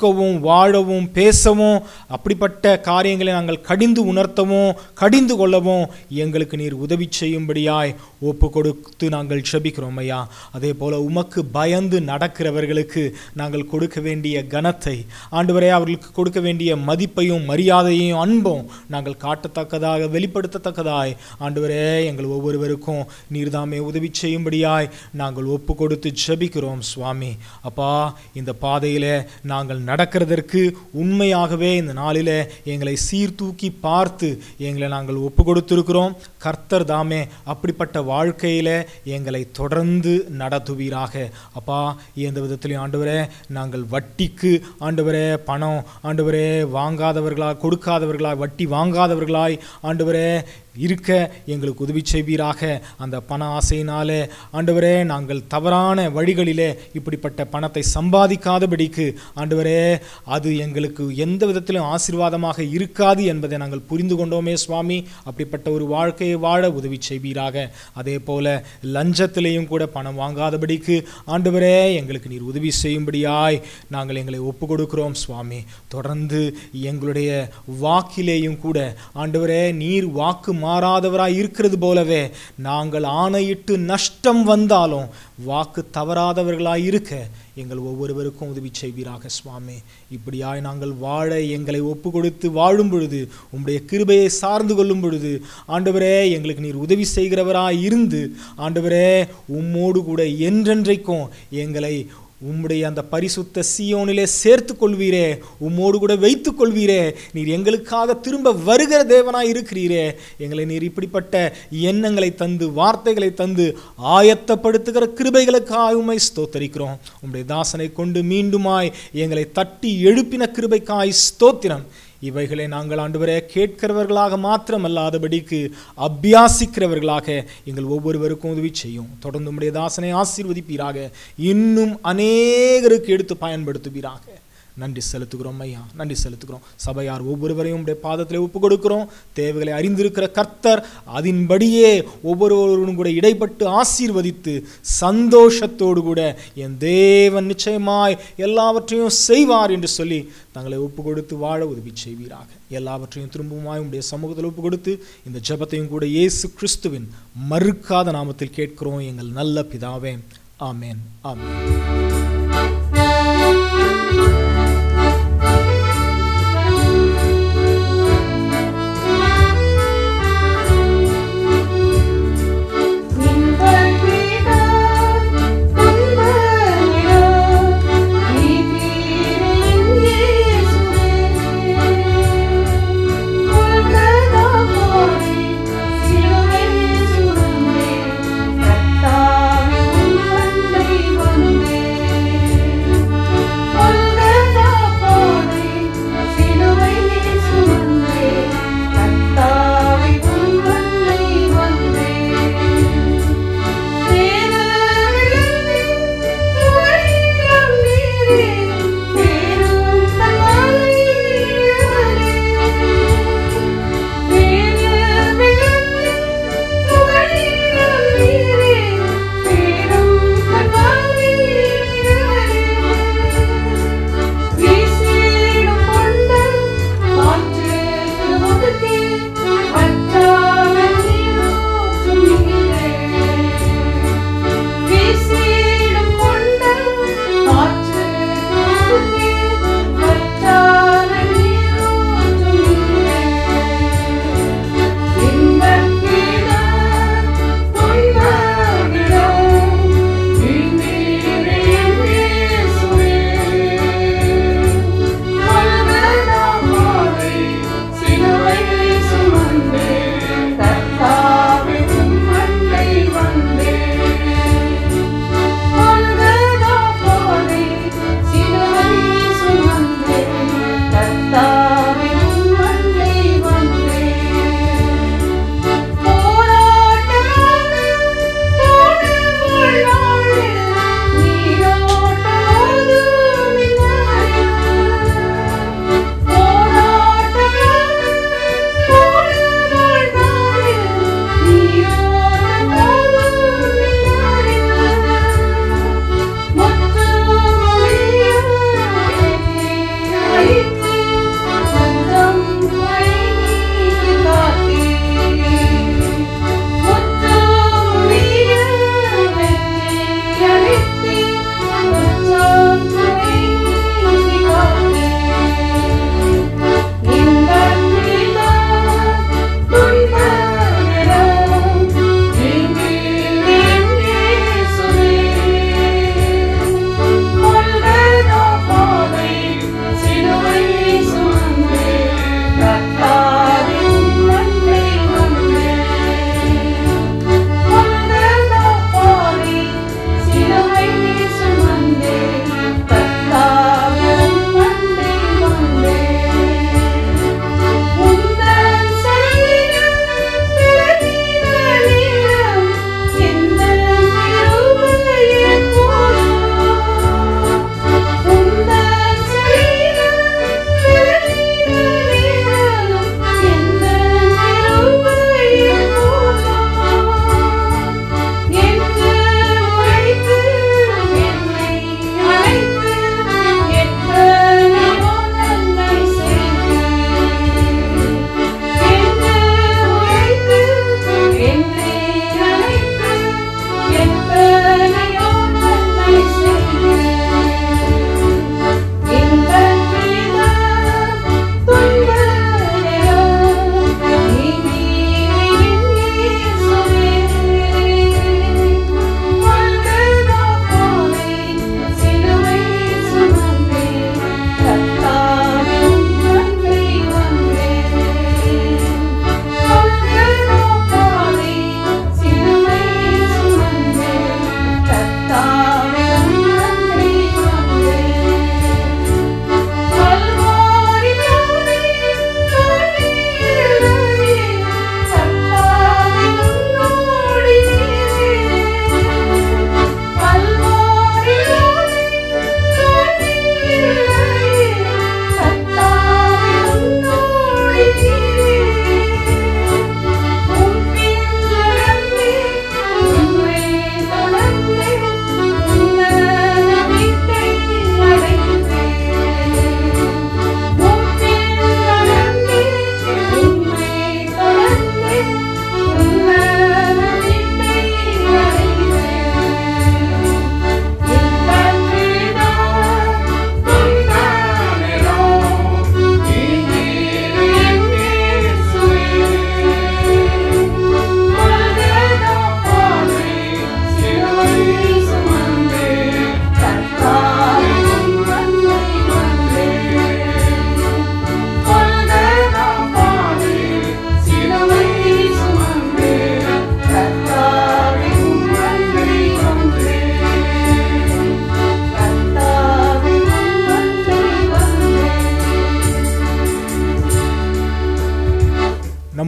ஜெபிக்கவும் வாழவும் பேசவும் அப்படிப்பட்ட காரியங்களை நாங்கள் கடிந்து உணர்த்தவும் கடிந்து கொள்ளவும் எங்களுக்கு நீர் உதவி செய்யும்படியாய் ஒப்பு கொடுத்து நாங்கள் ஜெபிக்கிறோம் ஐயா. அதே போல உமக்கு பயந்து நடக்கிறவர்களுக்கு நாங்கள் கொடுக்க வேண்டிய கனத்தை ஆண்டவரே, அவர்களுக்கு கொடுக்க வேண்டிய மதிப்பையும் மரியாதையையும் அன்பும் நாங்கள் காட்டத்தக்கதாக வெளிப்படுத்தத்தக்கதாய் ஆண்டவரே எங்கள் ஒவ்வொருவருக்கும் நீர்தாமே உதவி செய்யும்படியாய் நாங்கள் ஒப்பு கொடுத்து ஜெபிக்கிறோம் சுவாமி. அப்பா, இந்த பாதையிலே நாங்கள் நடக்கிறதற்கு உண்மையாகவே இந்த நாளிலே எங்களை சீர்தூக்கி பார்த்து எங்களை நாங்கள் ஒப்பு கொடுத்திருக்கிறோம். கர்த்தர் தாமே அப்படிப்பட்ட வாழ்க்கையில எங்களை தொடர்ந்து நடத்துவீராக. அப்பா, எந்த விதத்திலையும் ஆண்டவரே நாங்கள் வட்டிக்கு ஆண்டவரே பணம் ஆண்டவரே வாங்காதவர்களாய், கொடுக்காதவர்களாய், வட்டி வாங்காதவர்களாய் ஆண்டவரே இருக்க எங்களுக்கு உதவி செய்வீராக. அந்த பண ஆசையினாலே ஆண்டவரே நாங்கள் தவறான வழிகளிலே இப்படிப்பட்ட பணத்தை சம்பாதிக்காதபடிக்கு ஆண்டவரே அது எங்களுக்கு எந்த விதத்திலும் ஆசீர்வாதமாக இருக்காது என்பதை நாங்கள் புரிந்து கொண்டோமே சுவாமி. அப்படிப்பட்ட ஒரு வாழ்க்கையை வாழ உதவி செய்வீராக. அதே போல லஞ்சத்திலேயும் கூட பணம் வாங்காதபடிக்கு ஆண்டவரே எங்களுக்கு நீர் உதவி செய்யும்படியாய் நாங்கள் எங்களை ஒப்பு கொடுக்கிறோம் சுவாமி. தொடர்ந்து எங்களுடைய வாக்கிலேயும் கூட ஆண்டவரே நீர் வாக்கு மாறாதவராய் இருக்கிறது போலவே நாங்கள் ஆணையிட்டு நஷ்டம் வந்தாலும் வாக்கு தவறாதவர்களாய் இருக்க எங்கள் ஒவ்வொருவருக்கும் உதவி செய்வீராக சுவாமி. இப்படியாய் நாங்கள் வாழ எங்களை ஒப்பு கொடுத்து வாழும் பொழுது, உம்முடைய கிருபையை சார்ந்து கொள்ளும் பொழுது ஆண்டவரே எங்களுக்கு நீர் உதவி செய்கிறவராய் இருந்து ஆண்டவரே உம்மோடு கூட என்றென்றைக்கும் எங்களை உம்முடைய அந்த பரிசுத்த சீயோனிலே சேர்த்து கொள்வீரே, உம்மோடு கூட வைத்துக் கொள்வீரே. நீர் எங்களுக்காக திரும்ப வருகிற தேவனாய் இருக்கிறீரே. எங்களை நீர் இப்படிப்பட்ட எண்ணங்களை தந்து வார்த்தைகளை தந்து ஆயத்தப்படுத்துகிற கிருபைகளுக்காக உம்மை ஸ்தோத்தரிக்கிறோம். உம்முடைய தாசனை கொண்டு மீண்டுமாய் எங்களை தட்டி எழுப்பின கிருபைக்காய் ஸ்தோத்திரம். இவைகளை நாங்கள் ஆண்டவரே கேட்கிறவர்களாக மாத்திரமல்லாதபடிக்கு அபியாசிக்கிறவர்களாக எங்கள் ஒவ்வொருவருக்கும் உதவி செய்யும். தொடர்ந்து உம்முடைய தாசனை ஆசீர்வதிப்பீராக. இன்னும் அநேகருக்கு எடுத்து பயன்படுத்துவீராக. நன்றி செலுத்துகிறோம் ஐயா, நன்றி செலுத்துகிறோம். சபையார் ஒவ்வொருவரையும் உடைய பாதத்தில் ஒப்பு கொடுக்கிறோம். தேவைகளை அறிந்திருக்கிற கர்த்தர் அதன்படியே ஒவ்வொருவரும் கூட இடைப்பட்டு ஆசீர்வதித்து சந்தோஷத்தோடு கூட என் தேவன் நிச்சயமாய் எல்லாவற்றையும் செய்வார் என்று சொல்லி தங்களை ஒப்பு கொடுத்து வாழ உதவி செய்வீராக. எல்லாவற்றையும் திரும்பவுமாய் உடைய சமூகத்தில் ஒப்பு கொடுத்து இந்த ஜெபத்தையும் கூட இயேசு கிறிஸ்துவின் மறுக்காத நாமத்தில் கேட்கிறோம் எங்கள் நல்ல பிதாவே. ஆமேன், ஆமேன். Thank you.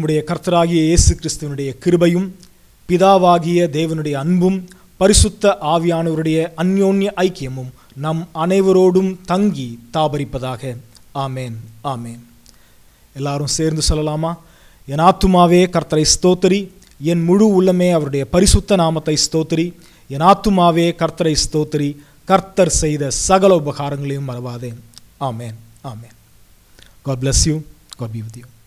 நம்முடைய கர்த்தராகிய இயேசு கிறிஸ்துவனுடைய கிருபையும் பிதாவாகிய தேவனுடைய அன்பும் பரிசுத்த ஆவியானவருடைய அந்யோன்ய ஐக்கியமும் நம் அனைவரோடும் தங்கி தாபரிப்பதாக. ஆமேன், ஆமேன். எல்லாரும் சேர்ந்து சொல்லலாமா? என் ஆத்துமாவே கர்த்தரை ஸ்தோத்திரி, என் முழு உள்ளமே அவருடைய பரிசுத்த நாமத்தை ஸ்தோத்திரி. என் ஆத்துமாவே கர்த்தரை ஸ்தோத்திரி, கர்த்தர் செய்த சகல உபகாரங்களையும் மறவாதே. ஆமேன், ஆமேன். God bless you. God be with you.